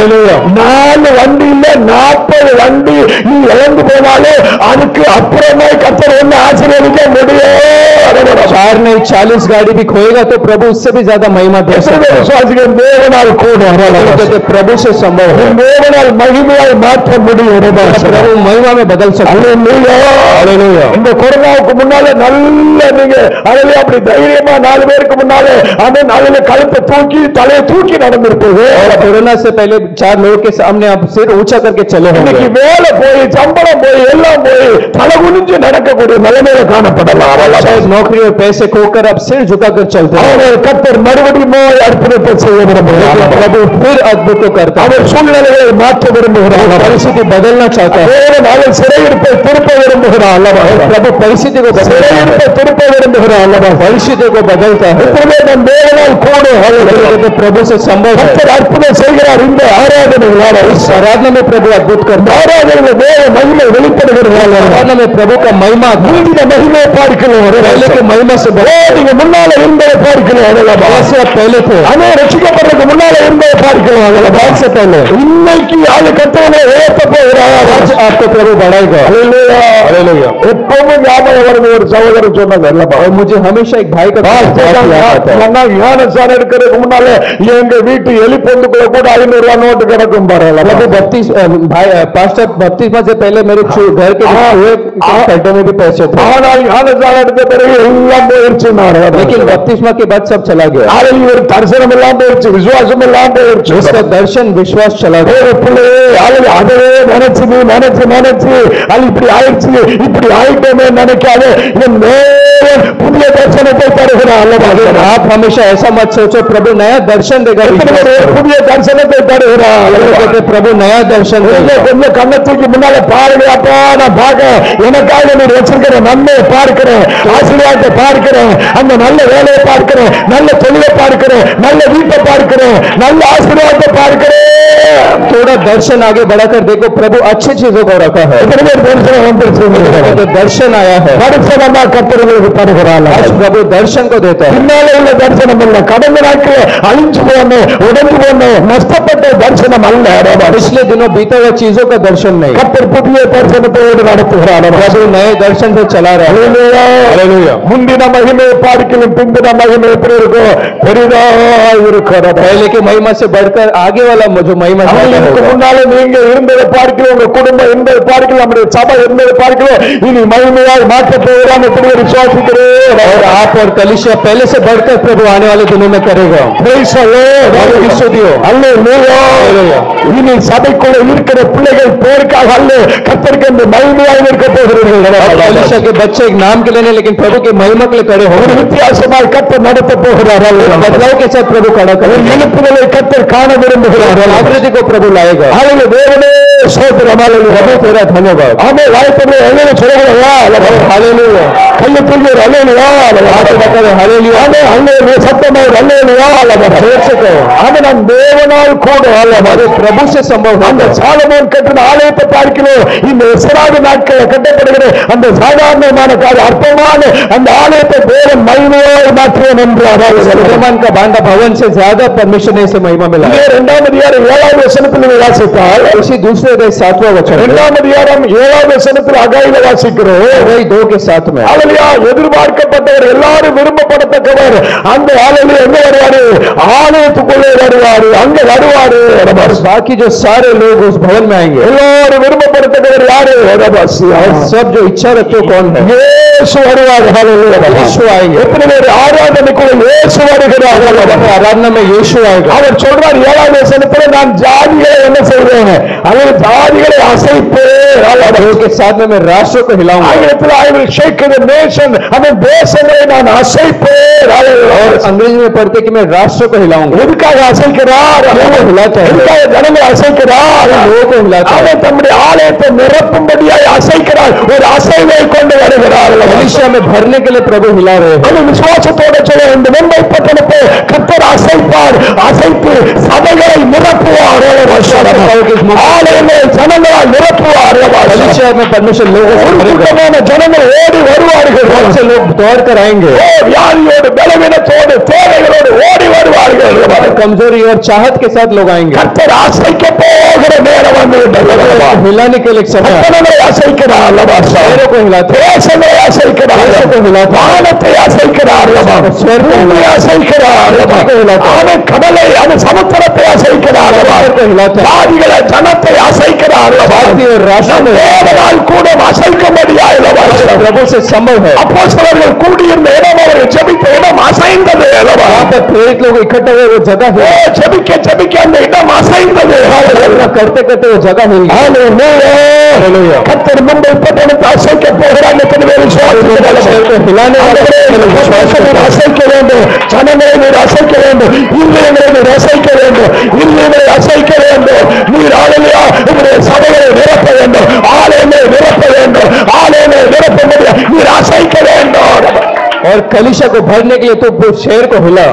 4 வண்டி இல்ல 40 வண்டி நீ இழந்து போனாலும் அதுக்கு அப்புறமே கர்த்தர் என்ன ஆசீர்வதிக்க முடியும். 4 नहीं 40 गाड़ी भी खोएगा तो प्रभु उससे भी ज्यादा महिमा दे सकता है। விசுவாசிகள் தேவனால் கூட प्रभु से संभव है। தேவனால் மகிமையை மாற்ற முடியும். प्रभु महिमा में बदल सकता है। இந்த கொரோனாவுக்கு முன்னால நல்ல நீங்க அதுல அப்படி தைரியமா 4 பேருக்கு முன்னால அவன் அதுல கழுத்தை தூக்கி தலையை தூக்கி நடந்திருப்பது. कोरोना से पहले 4 लोगों के सामने आप सिर ऊंचा करके चले होंगे। வேலை போய் சம்பளம் போய் எல்லாம் போய் தலை குனிஞ்சு நடக்கக்கூடிய நிலைமையில காணப்படலாம். शायद नौकरी और पैसे खोकर आप सिर झुकाकर चलते हैं। கர்த்தர் மறுபடியும் அற்புதத்தை செய்ய விரும்புகிறார். प्रभु फिर अद्भुत करता है। அவர் சூழ்நிலைகளை மாற்ற விரும்புகிறார். परिस्थिति बदलना चाहता है। தேவன் சிறையிருப்பை திருப்ப விரும்புகிறார் அல்லவா. प्रभु परिस्थिति को சிறையிருப்பை திருப்ப விரும்புகிறார் அல்லவா. परिस्थिति को बदलता है। நம் தேவனால் கூட प्रभु से संभव है। அற்புதம் செய்கிறார். இந்த ஆராதனைகளால் इस आराधना में प्रभु अद्भुत करता है। ஆராதனையில் தேவ மகிமை வெளிப்படுகிறது. आराधना में प्रभु का महिमा நீங்க மகிமையை பார்க்கலாம். पहले के महिमा से நீங்க முன்னால இருந்ததை பார்க்கலாம். जैसे आप पहले थे அதே ரட்சிக்கப்படுறதுக்கு முன்னால இருந்ததை பார்க்கலாம். से पहले இன்னைக்கு அது கர்த்தரை உயர்த்த போகிறார். आज आपको प्रभु बढ़ाएगा। हालेलुया. எப்பவும் ஞாபகம் வருது ஒரு சகோதரர் சொன்னது அல்லவா. और मुझे हमेशा एक भाई का ஞானஸ்நானம் எடுக்கிறதுக்கு முன்னால எங்க வீட்டு எலிப்பொந்துக்குள்ள கூட 500 ரூபாய் நோட்டு கிடக்கும் பாருங்க. पास्टर बपतिस्मा से पहले मेरे घर के खड्डे में भी पैसे थे। ஆனால் ஞானஸ்நானம் எடுத்த பிறகு எல்லாம் போயிடுச்சு. लेकिन बपतिस्मा के बाद सब चला गया। ஒரு தரிசனம் எல்லாம் போயிடுச்சு. விசுவாசம் எல்லாம் போயிடுச்சு. उसका दर्शन विश्वास चला गया। அதவே நினைச்சு நினைச்சு நினைச்சு அது இப்படி ஆயிடுச்சு இப்படி ஆயிட்டோமே நினைக்காது. புதிய தரிசனத்தை தருகிறார். आप हमेशा ऐसा मत सोचो प्रभु नया दर्शन देगा। புதிய தரிசனத்தை தருகிறார். प्रभु नया दर्शन கொஞ்சம் கண்ணத்துக்கு முன்னால பாருங்க. அப்பா நான் பார்க்க எனக்காக நீ வச்சிருக்கிற நன்மையை பார்க்கிறேன், ஆசீர்வாதத்தை பார்க்கிறேன், அந்த நல்ல வேலையை பார்க்கிறேன், நல்ல தொழிலை பார்க்கிறேன், நல்ல வீட்டை பார்க்கிறேன், நல்ல ஆசீர்வாதத்தை பார்க்கிறேன். थोड़ा दर्शन आगे बढ़ाकर देखो प्रभु अच्छी चीजों को रखा है। दर्शन आया है। தரிசனமா கர்த்தருக்கு தருகிறார். आज प्रभु दर्शन को देता है। பின்னாலே உள்ள தரிசனம் அல்ல. கடந்த நாட்கள் அழிஞ்சு போன உடைந்து போன நஷ்டப்பட்ட தரிசனம் அல்ல. पिछले दिनों बीता हुआ चीजों का दर्शन नहीं। கர்த்தர் புதிய தரிசனத்தோடு நடத்துகிறார். प्रभु नए दर्शन से चला रहा है। முந்தின மகிமையை பார்க்கலாம் பிந்தின மகிமை எப்படி இருக்கும்? பெரிதா இருக்கிறது. पहले की महिमा से बढ़कर आगे वाला जो महिमा முன்னால நீங்க இருந்ததை பார்க்கலாம், உங்க குடும்பம் இருந்ததை பார்க்கலாம், நம்முடைய சபை இருந்ததை பார்க்கலாம். இனி மகிமையாய் மாற்ற போகிறான். எப்படி விசுவாசிக்கிறேன். और आप और कलीसिया पहले से बढ़कर प्रभु आने वाले दिनों में करेगा। இனி சபைக்குள்ள இருக்கிற பிள்ளைகள் பேருக்காக அல்ல, கர்த்தருக்கு அந்த மகிமையாக இருக்க போகிறீர்கள். कलीसिया के बच्चे एक नाम के लिए लेकिन प्रभु के महिमा के लिए खड़े हो। வித்தியாசமாய் கர்த்தர் நடத்த போகிறார். बदलाव के साथ प्रभु खड़ा कर எழுப்புதலை கர்த்தர் காண விரும்புகிறார். आकृति को प्रभु लाएगा। தேவனே சோத்திரம். प्रभु तेरा धन्यवाद. ஆமே வாய்ப்பு எல்லாம் சொல்லுங்களா? हालेलुया. கையை தூக்கி அல்லேலூயா. हालेलुया. ஆமே அல்லேலூயா சத்தமா அல்லேலூயா. ஆமே நான் தேவனால் கூட हमारे प्रभु से संभव है. அந்த சாலமோன் கட்டின ஆலயத்தை பார்க்கிறோம். இந்த இஸ்ராயேல் நாட்களில் கட்டப்படுகிற அந்த சாதாரணமான அற்பமான அந்த ஆலயத்தை தேவன் மகிமையோடு மாற்றுவோம் என்று सुलेमान का बांधा भवन से ज्यादा परमेश्वर ने इसे महिमा मिला. இரண்டாம் அதிகாரம் 7வது வசனத்தில் வாசித்தால் उसी दूसरे अध्याय 7वां वचन. இரண்டாம் அதிகாரம் 7வது வசனத்தில் அகாயில வாசிக்கிறோம். अध्याय 2 के 7 में. ஹalleluya. எதிர்பார்க்கப்பட்டவர் எல்லாரும் விரும்பப்படத்தக்கவர் அந்த ஹalleluya எங்க வருவாரு? ஆலயத்துக்குள்ளே வருவாரு. அங்க வருவாரு. बाकी जो सारे लोग उस भवन में आएंगे. எல்லாரும் விரும்பப்படத்தக்கவர் யாரு? सब जो इच्छा रखते हो कौन है? இயேசு வருவார். ஹalleluya. यीशु आएंगे. எத்தனை பேர் ஆராதனைக்குள்ள இயேசு வருகிறார்? आराधना में यीशु आएगा. அவர் சொல்றார் 7வது வசனத்துல நான் ஜாதிகளை என்ன செய்வேன்? அவர் ஜாதிகளை அசைப்பேன். के साथ में मैं राष्ट्र को हिलाऊंगा. ஆங்கிலத்தில் I will shake the nation. அந்த தேசங்களை நான் அசைப்பேன். और अंग्रेजी में पढ़ते कि मैं राष्ट्र को हिलाऊंगा. எதுக்காக அசைக்கிறார்? हिलाता है. எதுக்காக ஜனங்களை அசைக்கிறார்? लोगों को हिलाता है. அவர் தம்முடைய ஆலயத்தை நிரப்பும்படியாய் அசைக்கிறார். ஒரு அசைவை கொண்டு வருகிறார். कलीसिया में भरने के लिए प्रभु हिला रहे हैं. அது விசுவாசத்தோட சொல்ல இந்த மும்பை பட்டணத்தை கர்த்தர் அசைப்பார். அசைத்து சபைகளை நிரப்புவார். ஆலயங்களை ஜனங்களால் நிரப்புவார். कलीसिया में परमेश्वर लोगों से கூட்டமான ஜனங்கள் ஓடி வருவார்கள். बहुत से लोग दौड़ कर आएंगे. வியாதியோடு பலவீனத்தோடு தேவைகளோடு ஓடி வருவார்கள். कमजोरी और चाहत के साथ लोग आएंगे. கர்த்தர் அசைக்க போகிற நேரம் வந்து हिलाने के लिए समय. பட்டணங்களை அசைக்கிறார். शहरों को हिलाते हैं. தேசங்களை அசைக்கிறார். வானத்தை அசைக்கிறார். பூமியை அசைக்கிறார். அவன் கடலை அவன் சமுத்திரத்தை அசைக்கிறார். ஜாதிகளை ஜனத்தை அசைக்கிறார். தேவனால் கூட அசைக்கும்படியாய் प्रभु से संभव है. அப்போஸ்தலர்கள் கூடியிருந்த இடம் அவர்கள் ஜெபித்த இடம் அசைந்தது. प्रेरित लोग इकट्ठे हुए वो जगह है. ஜெபிக்க ஜெபிக்க அந்த இடம் அசைந்தது. करते करते वो जगह हिल गई. ஹalleluya. கர்த்தர் மும்பை பட்டணத்தை அசைக்க போகிறார். எத்தனை பேர் हिलाने அசைக்க வேண்டும். ஜனங்களை நீர் அசைக்க வேண்டும். இல்லையங்களை நீர் அசைக்க வேண்டும். இல்லையங்களை அசைக்க வேண்டும். நீர் ஹalleluya உம்முடைய சபைகளை நிரப்ப வேண்டும். ஆலயங்களை நிரப்ப வேண்டும். ஆலயங்களை நிரப்ப முடியாது. நீர் அசைக்க வேண்டும். और कलीसिया को भरने के लिए तो शहर को हिला.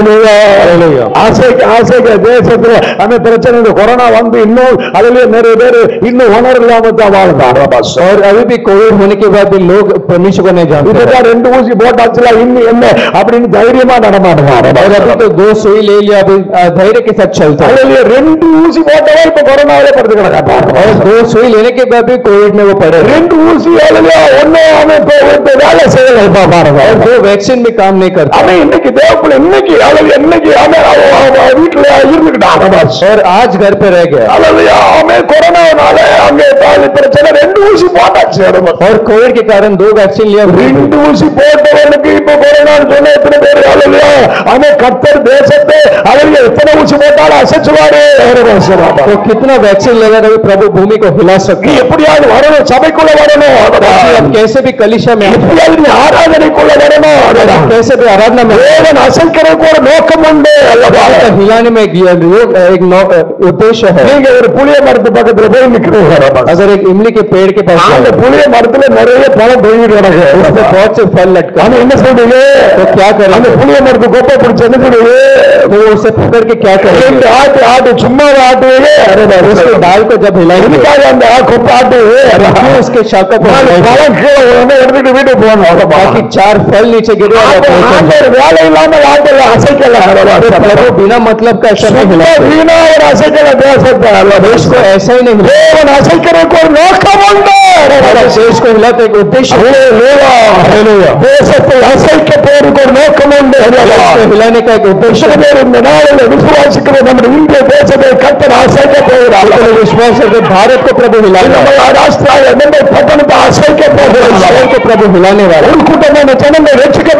ஆசைக்க தேசத்துல அந்த பிரச்சனை இந்த கொரோனா வந்து இன்னும் அதுலயே நிறைய பேர் இன்னும் உணர் இல்லாம தான் வாழ்ந்தாங்க. और अभी भी कोविड होने के बाद भी लोग परमेश्वर को नहीं जानते. இப்பதான் 2 ஊசி போட்டாச்சுல இன்னும் என்ன அப்படின்னு தைரியமா நடமாடுறாங்க. और अभी तो 2 सुई ले लिया, अभी धैर्य के साथ चलता है. 2 ஊசி போட்டவா இப்ப கொரோனாவில படுத்து கிடக்காங்க. और 2 सुई लेने के बाद भी कोविड में वो पड़े. 2 ஊசி ஒண்ணு அவன் வேலை செய்யல. பாருங்க 2 वैक्सीन भी काम नहीं करता. அவன் இன்னைக்கு தேவக்குள்ள இன்னைக்கு இன்னைக்கு வீட்டுல இருந்துக்கிட்டான். और आज घर पे रह गया. அவன் கொரோனானால அங்க பிரச்சனை 2 ஊசி போட்டாச்சு. और कोविड के कारण 2 वैक्सीन लिया. 2 ஊசி போட்டவனுக்கு இப்ப கொரோனான்னு சொன்ன எத்தனை பேர் அவன் கர்த்தர் தேசத்தை அவர்கள் எத்தனை ஊசி போட்டாலும் அசைச்சுவாரு. तो कितना वैक्सीन लेगा तो प्रभु भूमि को हिला सकते. எப்படியாவது வரணும், சபைக்குள்ள வரணும். कैसे भी कलीसिया में எப்படியாவது நீ ஆராதனைக்குள்ள வரணும். कैसे भी आराधना में தேவன் அசைக்கிறதுக்கு ஒரு நோக்கம் உண்டு. हिलाने में एक उद्देश्य है. நீங்க ஒரு புளிய மரத்து பக்கத்துல போய் நிக்கிறீங்க. अगर एक इमली के पेड़ के पास அந்த புளிய மரத்துல நிறைய பழம் தொங்கிட்டு கிடக்கு. उसमें बहुत से फल लटका. அது என்ன செய்வீங்க? तो क्या करें? அந்த புளிய மரத்து கொப்பை பிடிச்சு என்ன செய்வீங்க? तो उसे पकड़ के क्या करें? ஆட்டு சும்மா ஆட்டுவீங்க. उसके डाल को जब हिलाएंगे அந்த கொப்பை ஆட்டு उसके शाखा को பழம் கீழே எடுத்துட்டு வீட்டுக்கு போகணும். बाकी 4 फल नीचे गिरे. வேலை இல்லாம ஆட்டல அசைக்கல. प्रभु बिना मतलब का ऐसा नहीं हिला. வீணா ஒரு அசைக்கல தேசத்தை. देश को ऐसा ही नहीं हिला. தேவன் அசைக்கிறதுக்கு ஒரு நோக்கம் உண்டு. देश को हिलाते एक उद्देश्य. தேசத்தை அசைக்க போறதுக்கு ஒரு நோக்கம் உண்டு. हिलाने का एक उद्देश्य. இந்த நாளில் விசுவாசிக்கிற நம்முடைய இந்திய தேசத்தை கர்த்தர் அசைக்க போகிறார். विश्वास है भारत को प्रभु हिलाने பட்டணத்தை அசைக்க போகிறார். को प्रभु हिलाने वाला. ஒரு கூட்டமான ஜனங்கள் ரட்சிக்கப்பட போகிறார்.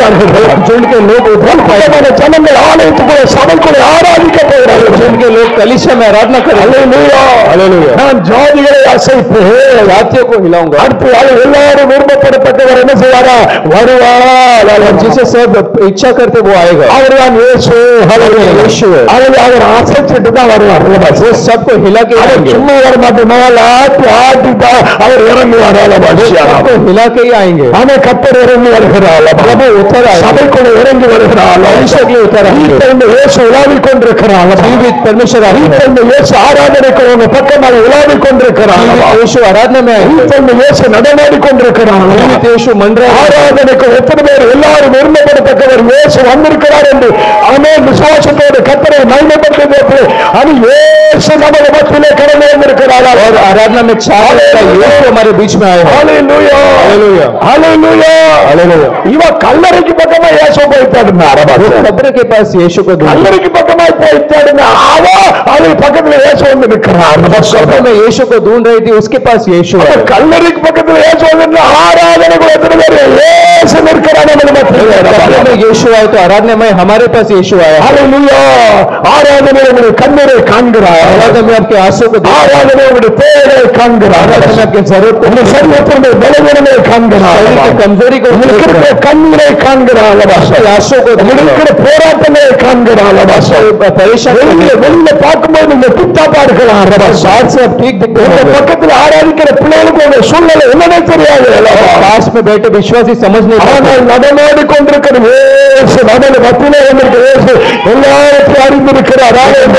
வருகிறார்கள். झुंड के लोग उधर கூட்டமான ஜனங்கள் ஆலயத்துக்குள்ள சபைக்குள்ள ஆராதிக்க போகிறார்கள். झुंड के लोग कलीसिया में आराधना करेंगे. அல்லேலூயா, हालेलुया. நான் ஜாதிகளை அசைத்து जातियों को हिलाऊंगा. அடுத்து எல்லாரும் விரும்பப்படத்தக்கவர் என்ன செய்வாரா? வருவார். जिसे सब इच्छा करते वो आएगा. அவர்தான் இயேசு. हालेलुया. यीशु है. அவர் அசைச்சிட்டு தான் வருவார். वो सबको हिला के அவர் आएंगे. சும்மா வர மாட்டேன், ஆட்டி தான் அவர் இறங்குவார். सबको हिला के ही आएंगे. ஆனா கர்த்தர் இறங்கி வருகிறார். प्रभु उतर आएगा. சபைக்குள்ள இறங்கி வருகிறார். उतर आएंगे. இந்த இயேசு உலாவிக் கொண்டிருக்கிறார். जीवित परमेश्वर आएगा. இந்த இயேசு ஆராதனைக்கு உங்க பக்கமாக உலாவிக் கொண்டிருக்கிறார். यीशु आराधना में आएंगे. இந்த இயேசு நடமாடி கொண்டிருக்கிறார். जीवित यीशु मंदिर ஆராதனைக்கு எத்தனை பேர் எல்லாரும் விரும்பப்படத்தக்கவர் இயேசு வந்திருக்கிறார் என்று ஆமென் விசுவாசத்தோடு கர்த்தரை மகிமைப்படுத்துகிறது. அது இயேசு நமது மத்தியிலே கடந்து வந்திருக்கிறார். और आराधना में छाया यीशु हमारे बीच में आया. ஹalleluya, हालेलुया. ஹalleluya, हालेलुया. இவ கல்லறைக்கு பக்கமா இயேசு போய் தேடினார். कब्र के पास यीशु को ढूंढा. கல்லறைக்கு பக்கமா போய் தேடினா அவ அது பக்கத்துல இயேசு வந்து நிற்கிறார். कब्र में यीशु को ढूंढ रही थी, उसके पास यीशु है. கல்லறைக்கு பக்கத்துல இயேசு வந்து ஆராதனை கூட எத்தனை பேர் இயேசு நிற்கிறார் நம்ம மத்தியிலே. कब्र में यीशु आया तो आराधना में हमारे पास यीशु आया. ஹalleluya, ஆராதனை உங்களுடைய கண்ணீரை காண்கிறார். आराधना में आपके आंसू को देखा. ஆராதனை உங்களுடைய தேவையை காண்கிறார். आराधना में आपके जरूरत को உங்களுடைய சரீரத்தினுடைய பலவீனங்களை காண்கிறார். शरीर की कमजोरी को உங்களுக்கு देखा. இருக்கிற கண்ணீரை காண்கிறார். आंसू को உங்களுக்கு देखा. இருக்கிற போராட்டங்களை காண்கிறார். परेशानी வெளியில பார்க்கும்போது நீங்க துத்தாப்பா இருக்கலாம். बात से अब ठीक दिखते உங்க हैं. பக்கத்துல ஆராதிக்கிற பிள்ளைகளுக்கு உங்க சூழ்நிலை என்னன்னே தெரியாது. पास में बैठे विश्वासी समझ नहीं पाते. ஆனால் நடமாடி கொண்டிருக்கிற இயேசு நமது மத்தியிலே வந்திருக்கிற இயேசு எல்லாத்தையும் அறிந்திருக்கிறார்.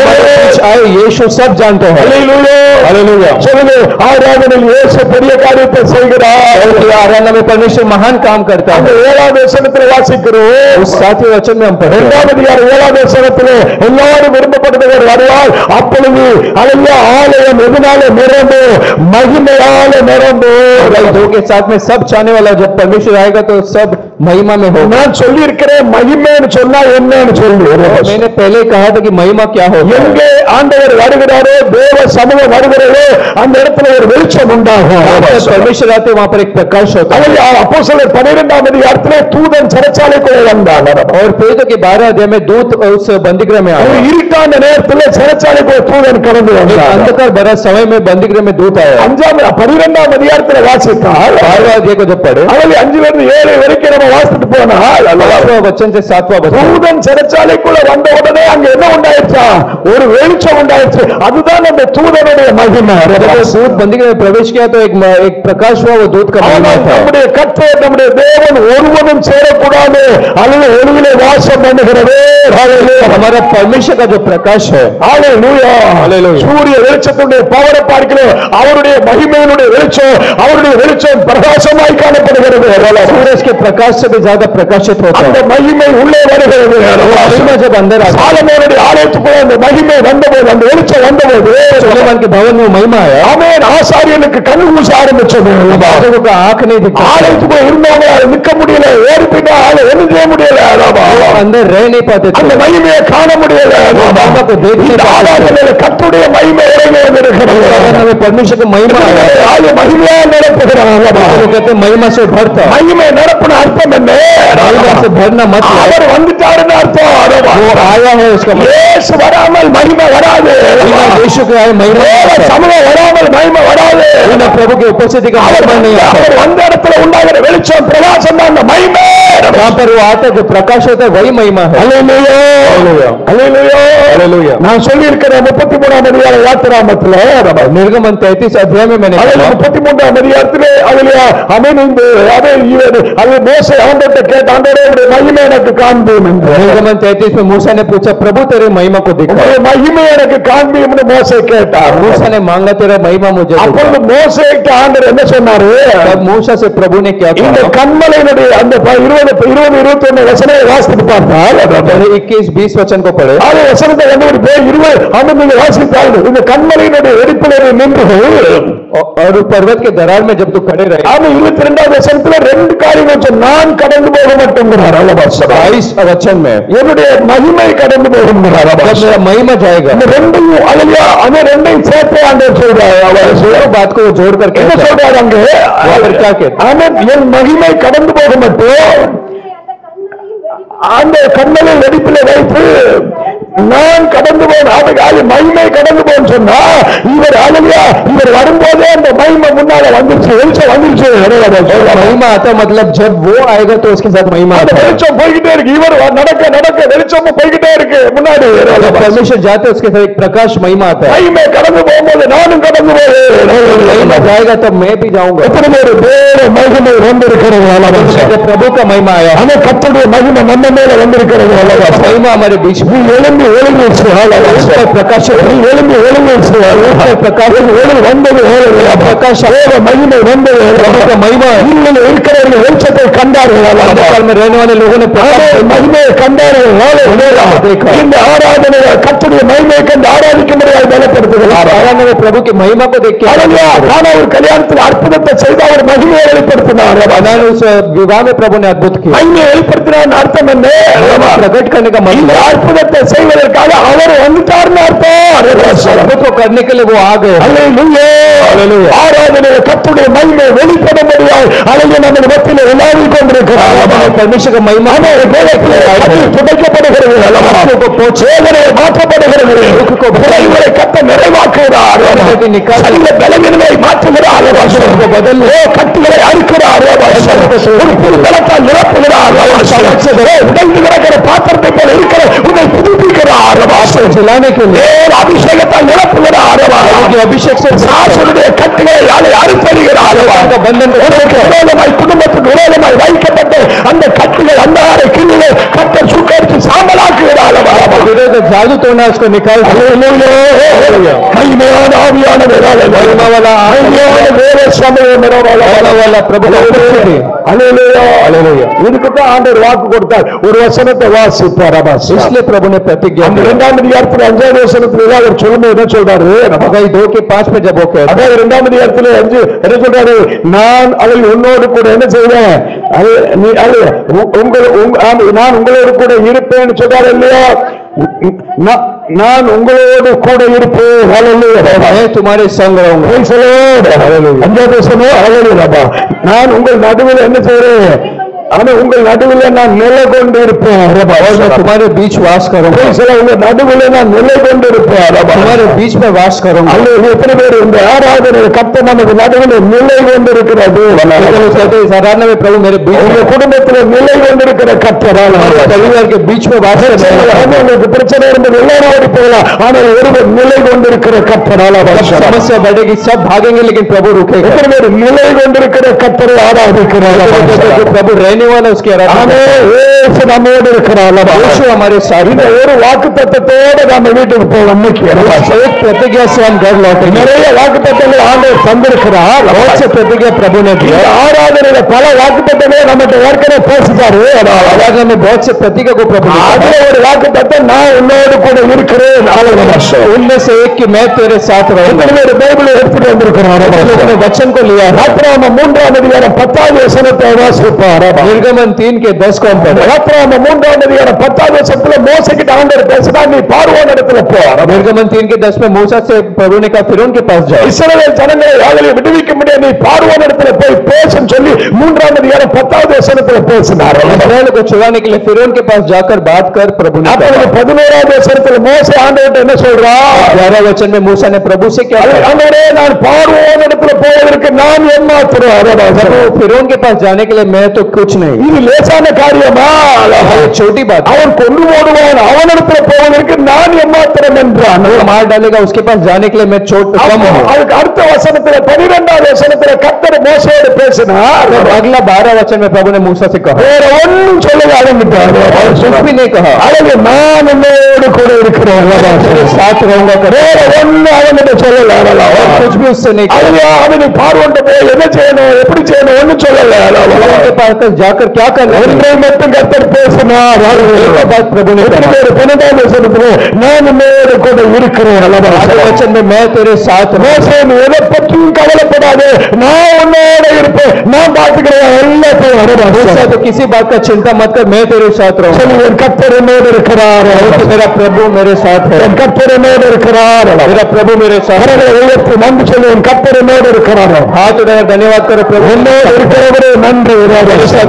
आए यीशु सब जानते हैं. ஹalleluya, हालेलुया. சொல்லுங்க, ஆராதனையில் இயேசு பெரிய காரியத்தை செய்கிறார். आराधना में परमेश्वर महान काम करता அந்த है. 7வது வசனத்தில் வாசிக்கிறோம். उस 7वें वचन में हम पढ़ते हैं. 2வது அதிகாரம் 7வது வசனத்திலே எல்லாரும் விரும்பப்படுகிறவர் வருவார். அப்பொழுது அல்லேலூயா ஆலயம் எதனாலே நிரம்பும்? மகிமையாலே நிரம்பும். 2 के 7 में सब चाहने वाला जब परमेश्वर आएगा तो सब महिमा में होगा. நான் சொல்லி இருக்கிறேன் மகிமைன்னு சொன்னா என்னன்னு சொல்லி. मैंने पहले कहा था कि महिमा क्या होगा. எங்கே ஆண்டவர் வருகிறாரோ, தேவ சமூகம் வருகிறதோ, அந்த இடத்துல ஒரு வெளிச்சம் உண்டாகும். परमेश्वर आते वहां पर एक प्रकाश होता है. அப்போஸ்தலர் 12வது அதிகாரத்திலே தூதன் சிறைச்சாலைக்குள்ளே வந்தான். और प्रेरितों के 12 अध्याय में दूत उस बंदीगृह में ஒரு आया. இருட்டான நேரத்திலே சிறைச்சாலைக்குள்ளே தூதன் கடந்து एक வந்தான். अंधकार भरा समय में बंदीगृह में दूत आया. 12வது அதிகாரத்திலே வாசித்தால் 12वां अध्याय को जब पढ़े, அதில் 5-7 வரைக்கும் நம்ம வாசித்து போனால் 5वां वचन से 7वां वचन, தூதன் சிறைச்சாலைக்குள்ள வந்த உடனே அங்க என்ன உண்டாயிடுச்சா? ஒரு வெளிச்சம் உண்டாயிடுச்சு. அதுதான் அந்த தூதனுடைய மகிமை. दूत बंदीगृह में प्रवेश किया तो एक प्रकाश हुआ, वो दूत का महिमा था. நம்முடைய கர்த்தர் நம்முடைய தேவன் ஒருவனும் சேரக்கூடாது அல்லது ஒளியிலே வாசம் பண்ணுகிறது. हमारा परमेश्वर का जो प्रकाश है, ஹalleluya, ஹalleluya. சூரிய வெளிச்சத்துடைய பவரை பார்க்கிறோம். அவருடைய மகிமையினுடைய வெளிச்சம், அவருடைய வெளிச்சம் பிரகாசமாய் காணப்படுகிறது. सूरज के प्रकाश से भी ज्यादा प्रकाशित होता அந்த है. மகிமை உள்ளே வருகிறது. महिमा जब अंदर आता है, சாலமோனுடைய ஆலயத்துக்குள்ள அந்த மகிமை வந்தபோது, அந்த வெளிச்சம் வந்தபோது सुलेमान के भवन में महिमा आया. ஆமென். ஆசாரியனுக்கு கண் கூச ஆரம்பிச்சது. बादलों का आंख नहीं दिखता, ஆலயத்துக்குள்ள இருந்தவங்க நிக்க முடியல, ஓடி போயிட்டா ஆளு ஒண்ணும் செய்ய முடியல. अंदर रह नहीं पाते थे, அந்த மகிமையை காண முடியல. महिमा को देख नहीं இந்த पाते ஆராதனையில கர்த்தருடைய மகிமை இறங்கி வந்திருக்கிறது. थे. परमेश्वर को महिमा आया. ஆளு மகிமையா நிரப்புகிறாங்க. वो कहते हैं महिमा से भरता. மகிமை நிரப்புன அர்த்தம் என்ன? महिमा से भरना मतलब அவர் வந்துட்டாருன்னு अर्थம். वो आया है, उसका मतलब இயேசு வராமல் மகிமை வராது. यीशु के आए महिमा नहीं आता. சமூகம் வராமல் மகிமை வராது. बिना प्रभु की उपस्थिति का महिमा नहीं आता. அவர் வந்த இடத்துல உண்டாகிற வெளிச்சம் பிரகாசம் தான் அந்த மகிமை. जहाँ पर वो आता है, जो प्रकाश होता है वही महिमा है. அல்லேலூயா, அல்லேலூயா. அல்லேலூயா, அல்லேலூயா. நான் சொல்லி இருக்கிற 33ஆம் அதிகார யாத்திராமத்துல निर्गमन 33 अध्याय में मैंने அதில் 33ஆம் அதிகாரத்திலே அதில் அமைந்து அது மோசே ஆண்டவர்கிட்ட கேட்ட, ஆண்டவரே உம்முடைய மகிமை எனக்கு காண்பியும் என்று. निर्गमन 33 में मूसा ने पूछा, प्रभु तेरे महिमा को दिखा. உம்முடைய மகிமை எனக்கு காண்பியும் என்று மோசே கேட்டார். मूसा ने मांगा, तेरा महिमा मुझे दिखा. அப்பொழுது மோசேக்கு ஆண்டவர் என்ன சொன்னாரு? तब मूसा से प्रभु ने क्या இந்த कहा? கன்மலையினுடைய அந்த 20-21 வசனத்தை வாசித்து பார்த்தால் 21-20 वचन को पढ़े, அது வசனத்தை கண்டுபிடிப்பு 20 அந்த நீங்க வாசித்தால் இந்த கன்மலையினுடைய வெடிப்பிலே நின்று और पर्वत के दरार में जब तू खड़े रहे, அது 22வது வசனத்துல ரெண்டு காரியங்கள் நான் கடந்து போக மாட்டேங்கிறார். 22 वचन में என்னுடைய மகிமை கடந்து போகுங்கிறார். जब मेरा महिमा जाएगा, இந்த ரெண்டையும் அல்லையா, அந்த ரெண்டையும் சேர்த்து ஆண்டவர் சொல்றாரு. दोनों बात को जोड़ करके என்ன சொல்றாரு அங்க? क्या कहते? ஆமென். என் மகிமை கடந்து போக மட்டும் அந்த கண்ணலை வெடிப்பிலே வைத்து நான் கடந்து போன மகிமை கடந்து போன்னு சொன்னா இவர் அழகியா இவர் வரும்போதே அந்த மகிமை முன்னால வந்துருச்சு வெளிச்சம் வந்துருச்சு महिमा आता मतलब जब वो आएगा तो उसके साथ महिमा आता है வெளிச்சம் போய்கிட்டே இருக்கு இவர் நடக்க நடக்க வெளிச்சமும் போய்கிட்டே இருக்கு முன்னாடி परमेश्वर जाते उसके साथ एक प्रकाश महिमा आता है மகிமை கடந்து போகும்போது நானும் கடந்து போவேன் महिमा जाएगा तब मैं भी जाऊंगा எத்தனை பேர் வேற மகிமை வந்திருக்கிறது प्रभु का महिमा आया ஆனா கர்த்தருடைய மகிமை நம்ம மேல வந்திருக்கிறது महिमा हमारे बीच में எழும்பி प्रकाश எழும்பி प्रकाश வந்தது प्रकाश மகிமை வந்தது महिमा இருக்கிறவர்கள் வெளிச்சத்தை கண்டார்கள் रहने वाले लोगों ने மகிமையை கண்டார்கள் இந்த ஆராதனை கர்த்தருடைய மகிமையை கண்டு ஆராதிக்கும்படியாக பலப்படுத்துகிறார் आराधना प्रभु की महिमा को देख के ஆனா ஒரு கல்யாணத்தில் அற்புதத்தை செய்த அவர் மகிமையை வெளிப்படுத்தினார் उस विवाह में प्रभु ने अद्भुत किया மகிமையை வெளிப்படுத்தினார் அர்த்தம் என்ன प्रकट करने का मतलब அற்புதத்தை செய்வதற்காக அவர் வந்துட்டார்னு அர்த்தம் अद्भुत को करने के लिए वो आ गए ஆராதனை கர்த்தருடைய மகிமை வெளிப்படும்படியாக அழகிய நம்ம மத்தியில் விளையாடி கொண்டிருக்கிறார் परमेश्वर का महिमा துடைக்கப்படுகிறது மாற்றப்படுகிறது கத்த நிறைவாக்குகிறார் பலவீனங்களை மாற்றுகிறார் கட்டுகளை அறுக்கிறார் பலத்தால் நிரப்புகிறார் உடைந்து கிடக்கிற பாத்திரத்தை போல இருக்கிற உன்னை புதுப்பிக்கிறார் அபிஷேகத்தால் நிரப்புகிறார் अभिषेक से சாசனுடைய கட்டுகளை அறுத்தறிகிறார் குடும்பத்துக்கு விரோதமாய் வைக்கப்பட்டு அந்த கட்டுகள் அந்த கிண்ணிலே கட்டை சுக்கரித்து சாம்பலாக்குகிறார் जादू तोड़ना उसको निकाल இதுக்குதான் ஆண்டவர் வாக்கு கொடுத்தார் ஒரு வசனத்தை வாசிப்பார் इसलिए प्रभु ने प्रतिज्ञा 2ஆம் அதிகாரத்தில் 5வது வசனத்தில் அவர் சொல்லும்போது என்ன சொல்றாரு 2:5 में जब वो कहता है 2ஆம் அதிகாரத்தில் 5 என்ன சொல்றாரு நான் அதை உன்னோடு கூட என்ன செய்வேன் நான் உங்களோடு கூட இருப்பேன்னு சொல்றாரு இல்லையா நான் உங்களோடு கூட இருப்பேன் तुम्हारे संग रहूंगा 5வது வசனம் நான் உங்கள் நடுவில் என்ன செய்றேன் ஆனா உங்கள் நடுவில் நான் நிலை கொண்டு இருப்பேன் तुम्हारे बीच वास करूंगा உங்க நடுவில் நான் நிலை கொண்டு இருப்பேன் तुम्हारे बीच में वास करूंगा எத்தனை பேர் இந்த ஆராதனை கர்த்தர் நமக்கு நடுவில் நிலை கொண்டு இருக்கிறது आराधना में प्रभु मेरे बीच உங்க குடும்பத்தில் நிலை கொண்டு இருக்கிற கர்த்தரால் परिवार के बीच में वास உங்களுக்கு பிரச்சனை இருந்தது எல்லாரும் ஓடி போகலாம் ஆனால் ஒருவர் நிலை கொண்டு இருக்கிற கர்த்தரால் समस्या बढ़ेगी सब भागेंगे लेकिन प्रभु रुकेगा எத்தனை பேர் நிலை கொண்டிருக்கிற கர்த்தரை ஆராதிக்கிறார் प्रभु रहने वाला उसकी आराधना நம்மோடு இருக்கிறார் हमारे साथ ஒரு வாக்குத்தத்தத்தோடு நம்ம வீட்டுக்கு போவோம் एक प्रतिज्ञा से हम घर लौटे நிறைய வாக்குத்தத்தங்கள் ஆண்டவர் தந்திருக்கிறார் बहुत से प्रतिज्ञा प्रभु ने दिया ஆராதனையில பல வாக்குத்தத்தங்களை நம்மகிட்ட ஏற்கனவே பேசிட்டாரு आराधना में बहुत से प्रतिज्ञा को प्रभु அதுல ஒரு வாக்குத்தத்தம் நான் உன்னோடு கூட இருக்கிறேன் उनमें से एक कि मैं तेरे साथ रहूंगा பைபிளை எடுத்துட்டு வந்திருக்கிறார் वचन को लिया 3ஆம் அதிகாரம் 10வது வசனத்தை வாசிப்பார் निर्गमन 3:10 को हम पढ़े 3ஆம் அதிகாரம் 10வது வசனத்துல மோசேக்கு ஆண்டவர் பேசினா நீ பார்வோன் இடத்துல போ निर्गमन 3:10 में मूसा से प्रभु ने कहा फिरौन के पास जाओ இஸ்ரவேல் ஜனங்களை அவர்களை விடுவிக்க முடியாது நீ பார்வோன் இடத்துல போய் பேசுன்னு சொல்லி 3ஆம் அதிகாரம் 10வது வசனத்துல பேசினார் इस्राएल को छुड़ाने के लिए फिरौन के पास जाकर बात कर प्रभु ने कहा 11வது வசனத்துல மோசே ஆண்டவர்ட்ட என்ன சொல்றான் 11 वचन में मूसा ने प्रभु से क्या कहा ஆண்டவரே நான் பார்வோன் இடத்துல போவதற்கு நான் ஏமாத்துறேன் फिरौन के पास जाने के लिए मैं तो कुछ नहीं இது லேசான காரியமா छोटी बात அவன் கொண்டு போடுவான் அவனிடத்துல போவதற்கு நான் ஏமாத்துறேன் என்றான் मार डालेगा उसके पास जाने के लिए मैं छोट कम हूं அதுக்கு அடுத்த வசனத்துல 12வது வசனத்துல கர்த்தர் மோசேயோடு பேசினார் अगला 12 वचन में प्रभु ने मूसा से कहा வேற ஒன்றும் சொல்ல ஆரம்பித்தார் कुछ भी नहीं कहा அழகு நான் உன்னோடு கூட இருக்கிறேன் साथ रहूंगा வேற ஒன்றும் அவன்கிட்ட சொல்லல कुछ भी उससे नहीं कहा அவனை பார்வோன்ட்ட போய் என்ன செய்யணும் எப்படி செய்யணும் ஒன்றும் சொல்லல के पास जाकर क्या करना ஒன்றை மட்டும் கர்த்தர் பேசினார் प्रभु ने 12வது வசனத்துல நான் உன்னோடு கூட இருக்கிறேன் वचन में मैं तेरे साथ மோசே நீ எதை பற்றியும் கவலைப்படாதே நான் உன்னோட இருப்பேன் நான் பார்த்துக்கிறேன் எல்லாத்தையும் तो किसी बात का चिंता मत कर मैं तेरे साथ रहूंगा கர்த்தர் என்னோடு இருக்கிறார் मेरा प्रभु मेरे साथ है கர்த்தர் என்னோடு இருக்கிறார் मेरा प्रभु मेरे साथ உயர்த்தி நன்றி சொல்லுவேன் கர்த்தர் என்னோடு இருக்கிறார் हाथ उठाकर धन्यवाद करो प्रभु என்னோடு இருக்கிறவரே நன்றி मेरे साथ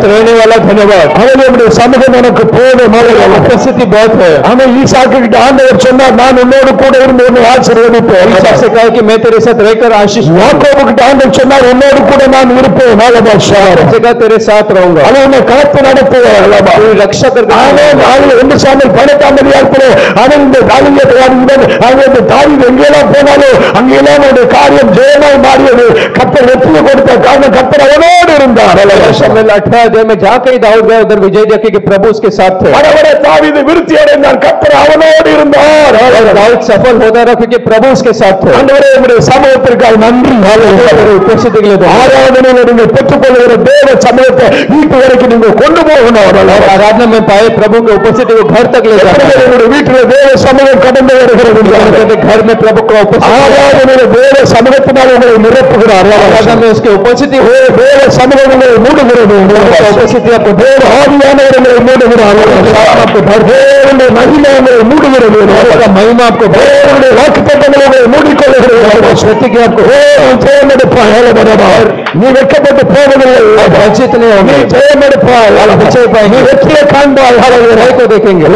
रहने वाला धन्यवाद। அவனுடைய சமூகம் எனக்கு போதும். उपस्थिति बहुत है। அவன் ஈசாக்கு கிட்ட ஆண்டவர் சொன்னார், நான் உன்னோடு கூட இருந்து உன்னை ஆசீர்வதிப்பேன். ईसाक से कहा कि मैं तेरे साथ रहकर आशीष दूंगा। யாக்கோபு கிட்ட ஆண்டவர் சொன்னார், உன்னோடு கூட நான் இருப்பேன். जगह तेरे साथ रहूंगा। அவன் உன்னை காத்து நடத்துவேன். रक्षा करके ஒன்று சாமுவேல் 18ஆம் அதிகாரத்திலே அவன் இந்த தாவீது எங்கெல்லாம் போனாலும் அங்கெல்லாம் அவனுடைய காரியம் ஜெயமாய் மாறியது. கர்த்தர் வெற்றியை கொடுத்த காரணம் கர்த்தர் அவனோடு இருந்தார். 18 अध्याय में जहाँ कहीं दाऊद गया उधर विजय देखी कि प्रभु उसके साथ थे। தாவீது விருத்தி அடைந்தான், கர்த்தர் அவனோடு இருந்தார். दाऊद सफल होता रहा क्योंकि प्रभु उसके साथ थे। ஆண்டவரே உம்முடைய சமூகத்திற்காக நன்றி. उपस्थिति के लिए ஆராதனையில் நீங்கள் பெற்றுக்கொள்கிற தேவ சமூகத்தை வீட்டு வரைக்கும் நீங்கள் கொண்டு போகணும். आराधना में पाए प्रभु की उपस्थिति को घर तक ले जाना। வீட்டில் தேவ சமூகம் கடந்து வருகிறது, घर में प्रभु का उपस्थिति, ஆராதனையில் தேவ சமூகத்தினால் உங்களை நிரப்புகிறார். आराधना में उसकी उपस्थिति हो, தேவ சமூகம் உங்களை மூடுகிறது. उपस्थिति आपको தேவ ஆவியானவர் உங்களை மூடுகிறார். தேவனுடைய மகிமை உங்களை மூடுகிறது. महिमा आपको, தேவனுடைய வாக்குத்தத்தங்களை உங்களை மூடிக்கொள்ளுகிறது. शक्ति की आपको ஜெயம் எடுப்பாய். நீ வெட்கப்பட்டு போவதில்லை, वंचित नहीं நீ होंगे, ஜெயம் எடுப்பாய், विजय पाएंगे, நீ வெற்றியை காண்பாய். को देखेंगे।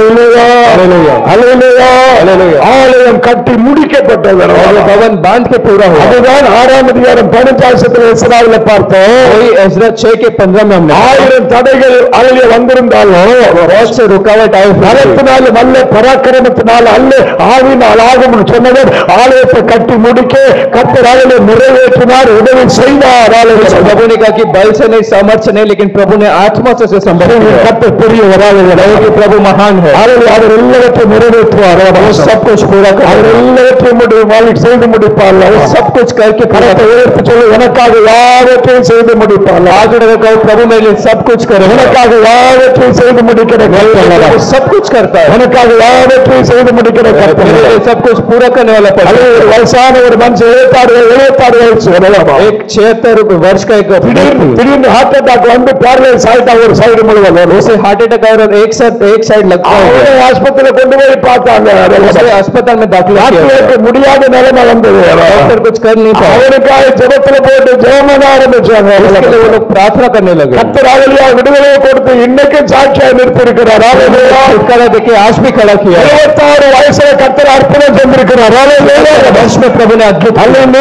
ஆலயம் கட்டி முடிக்கப்பட்டது, भवन बांध के पूरा हुआ। அதுதான் 6ஆம் அதிகாரம் 15 எஸ்ராவில் பார்த்தோம். वही एज्रा 6 के 15 में हमने 1000 தடைகள் அதிலே வந்திருந்தாலும் बहुत से रुकावट आए, பலத்தினால அல்ல, பராக்கிரமத்தினால அல்ல, ஆவினால் ஆகும் சொன்னவர் ஆலயத்தை கட்டி முடிக்க கர்த்தர் அதிலே நிறைவேற்றினார், உதவி செய்தார். प्रभु ने कहा कि बल से नहीं, सामर्थ से नहीं, लेकिन प्रभु ने आत्मा से संभव किया। கர்த்தர் பெரியவராக कि प्रभु महान है, அவர் எல்லாவற்றையும் நிறைவேற்றுவார். सब कुछ पूरा कर, அவர் எல்லாவற்றையும் செய்து முடிப்பார். सब कुछ करके கரத்தை உயர்த்தி சொல்லி, எனக்காக யாவற்றையும் செய்து முடிப்பார். आज प्रभु मेरे लिए सब कुछ करे, எனக்காக யாவற்றையும் செய்து முடிக்கிற கர்த்தர், सब कुछ करता है, எனக்காக யாவற்றையும் செய்து முடிக்கிற கர்த்தர். सब कुछ पूरा करने वाला पड़ता है। ஒரு வயசான ஒரு மனுஷன் 76 வயசு வரலாமா, एक 76 वर्ष का एक திடீர்னு ஹார்ட் அட்டாக் வந்து பேரலைஸ் ஆயிட்டா ஒரு சைடு முழுவதும். उसे हार्ट अटैक आया और एक साइड लगता है। ஆஸ்பத்திரியில கொண்டு போய் பார்த்தாங்க, अस्पताल में दाखिल किया, முடியாத நிலைமை வந்தது. डॉक्टर कुछ कर नहीं पाया, அவருக்காக ஜெபத்துல போட்டு ஜெபம் பண்ண ஆரம்பிச்சாங்க. वो लोग प्रार्थना करने लगे। கர்த்தர் அவர்களுக்கு விடுதலையை கொடுத்து இன்னைக்கு சாட்சியாக நிறுத்தியிருக்கிறார். देखिए आज भी खड़ा किया। 26 வயசுல கர்த்தர் அற்புதம் செஞ்சிருக்கிறார். वर्ष में प्रभु ने अद्भुत,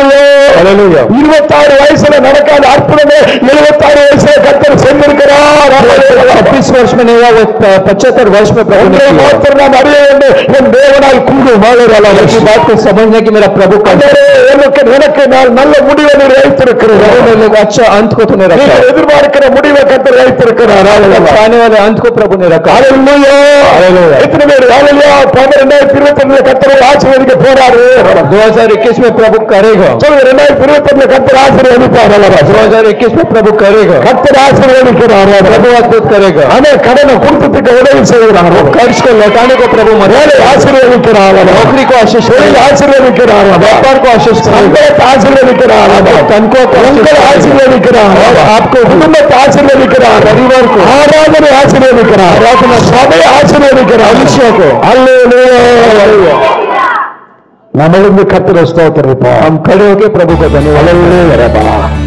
26 வயசுல நடக்காத அற்புதமே 76 வயசுல கர்த்தர் செஞ்சிருக்கிறார். 36 वर्ष में नहीं हुआ, वो 75 वर्ष में प्रभु ने किया। நான் அறிய வேண்டும், என் தேவனால் கூடும் की बात को समझने की मेरा प्रभु का எனக்கு நான் நல்ல முடிவை வைத்திருக்கிறேன். अच्छा अंत को तूने रखा, எதிர்பார்க்கிற முடிவை கர்த்தர் வைத்திருக்கிறார். आने वाले अंत को प्रभु ने रखा। எத்தனை பேர் 2022 கர்த்தரை ஆசீர்வதிக்க போறாரு? 2021 में प्रभु करेगा। 2022 கர்த்தர் ஆசீர்வதிப்பார். 2021 में प्रभु करेगा, கர்த்தர் ஆசீர்வதிக்கிறார். प्रभु अद्भुत करेगा। ஆனா கடனை கொடுத்துட்டு உதவி செய்கிறார். कर्ज को लौटाने को प्रभु ஆசீர்வதிக்கிறார். नौकरी को आशीष ஆசீர்வதிக்கிறார். व्यापार को आशीष ஆசீர்வதிக்கிறார். तन को ஆசீர்வதிக்கிறார். आपको குடும்பத்தை ஆசீர்வதிக்கிறார். परिवार को ஆராதனை ஆசீர்வதிக்கிறார். சபை ஆசீர்வதிக்கிறார். मनुष्य को நம்ம கர்த்தரை ஸ்தோத்திரிப்போம். हम खड़े होकर प्रभु को धन्यवाद।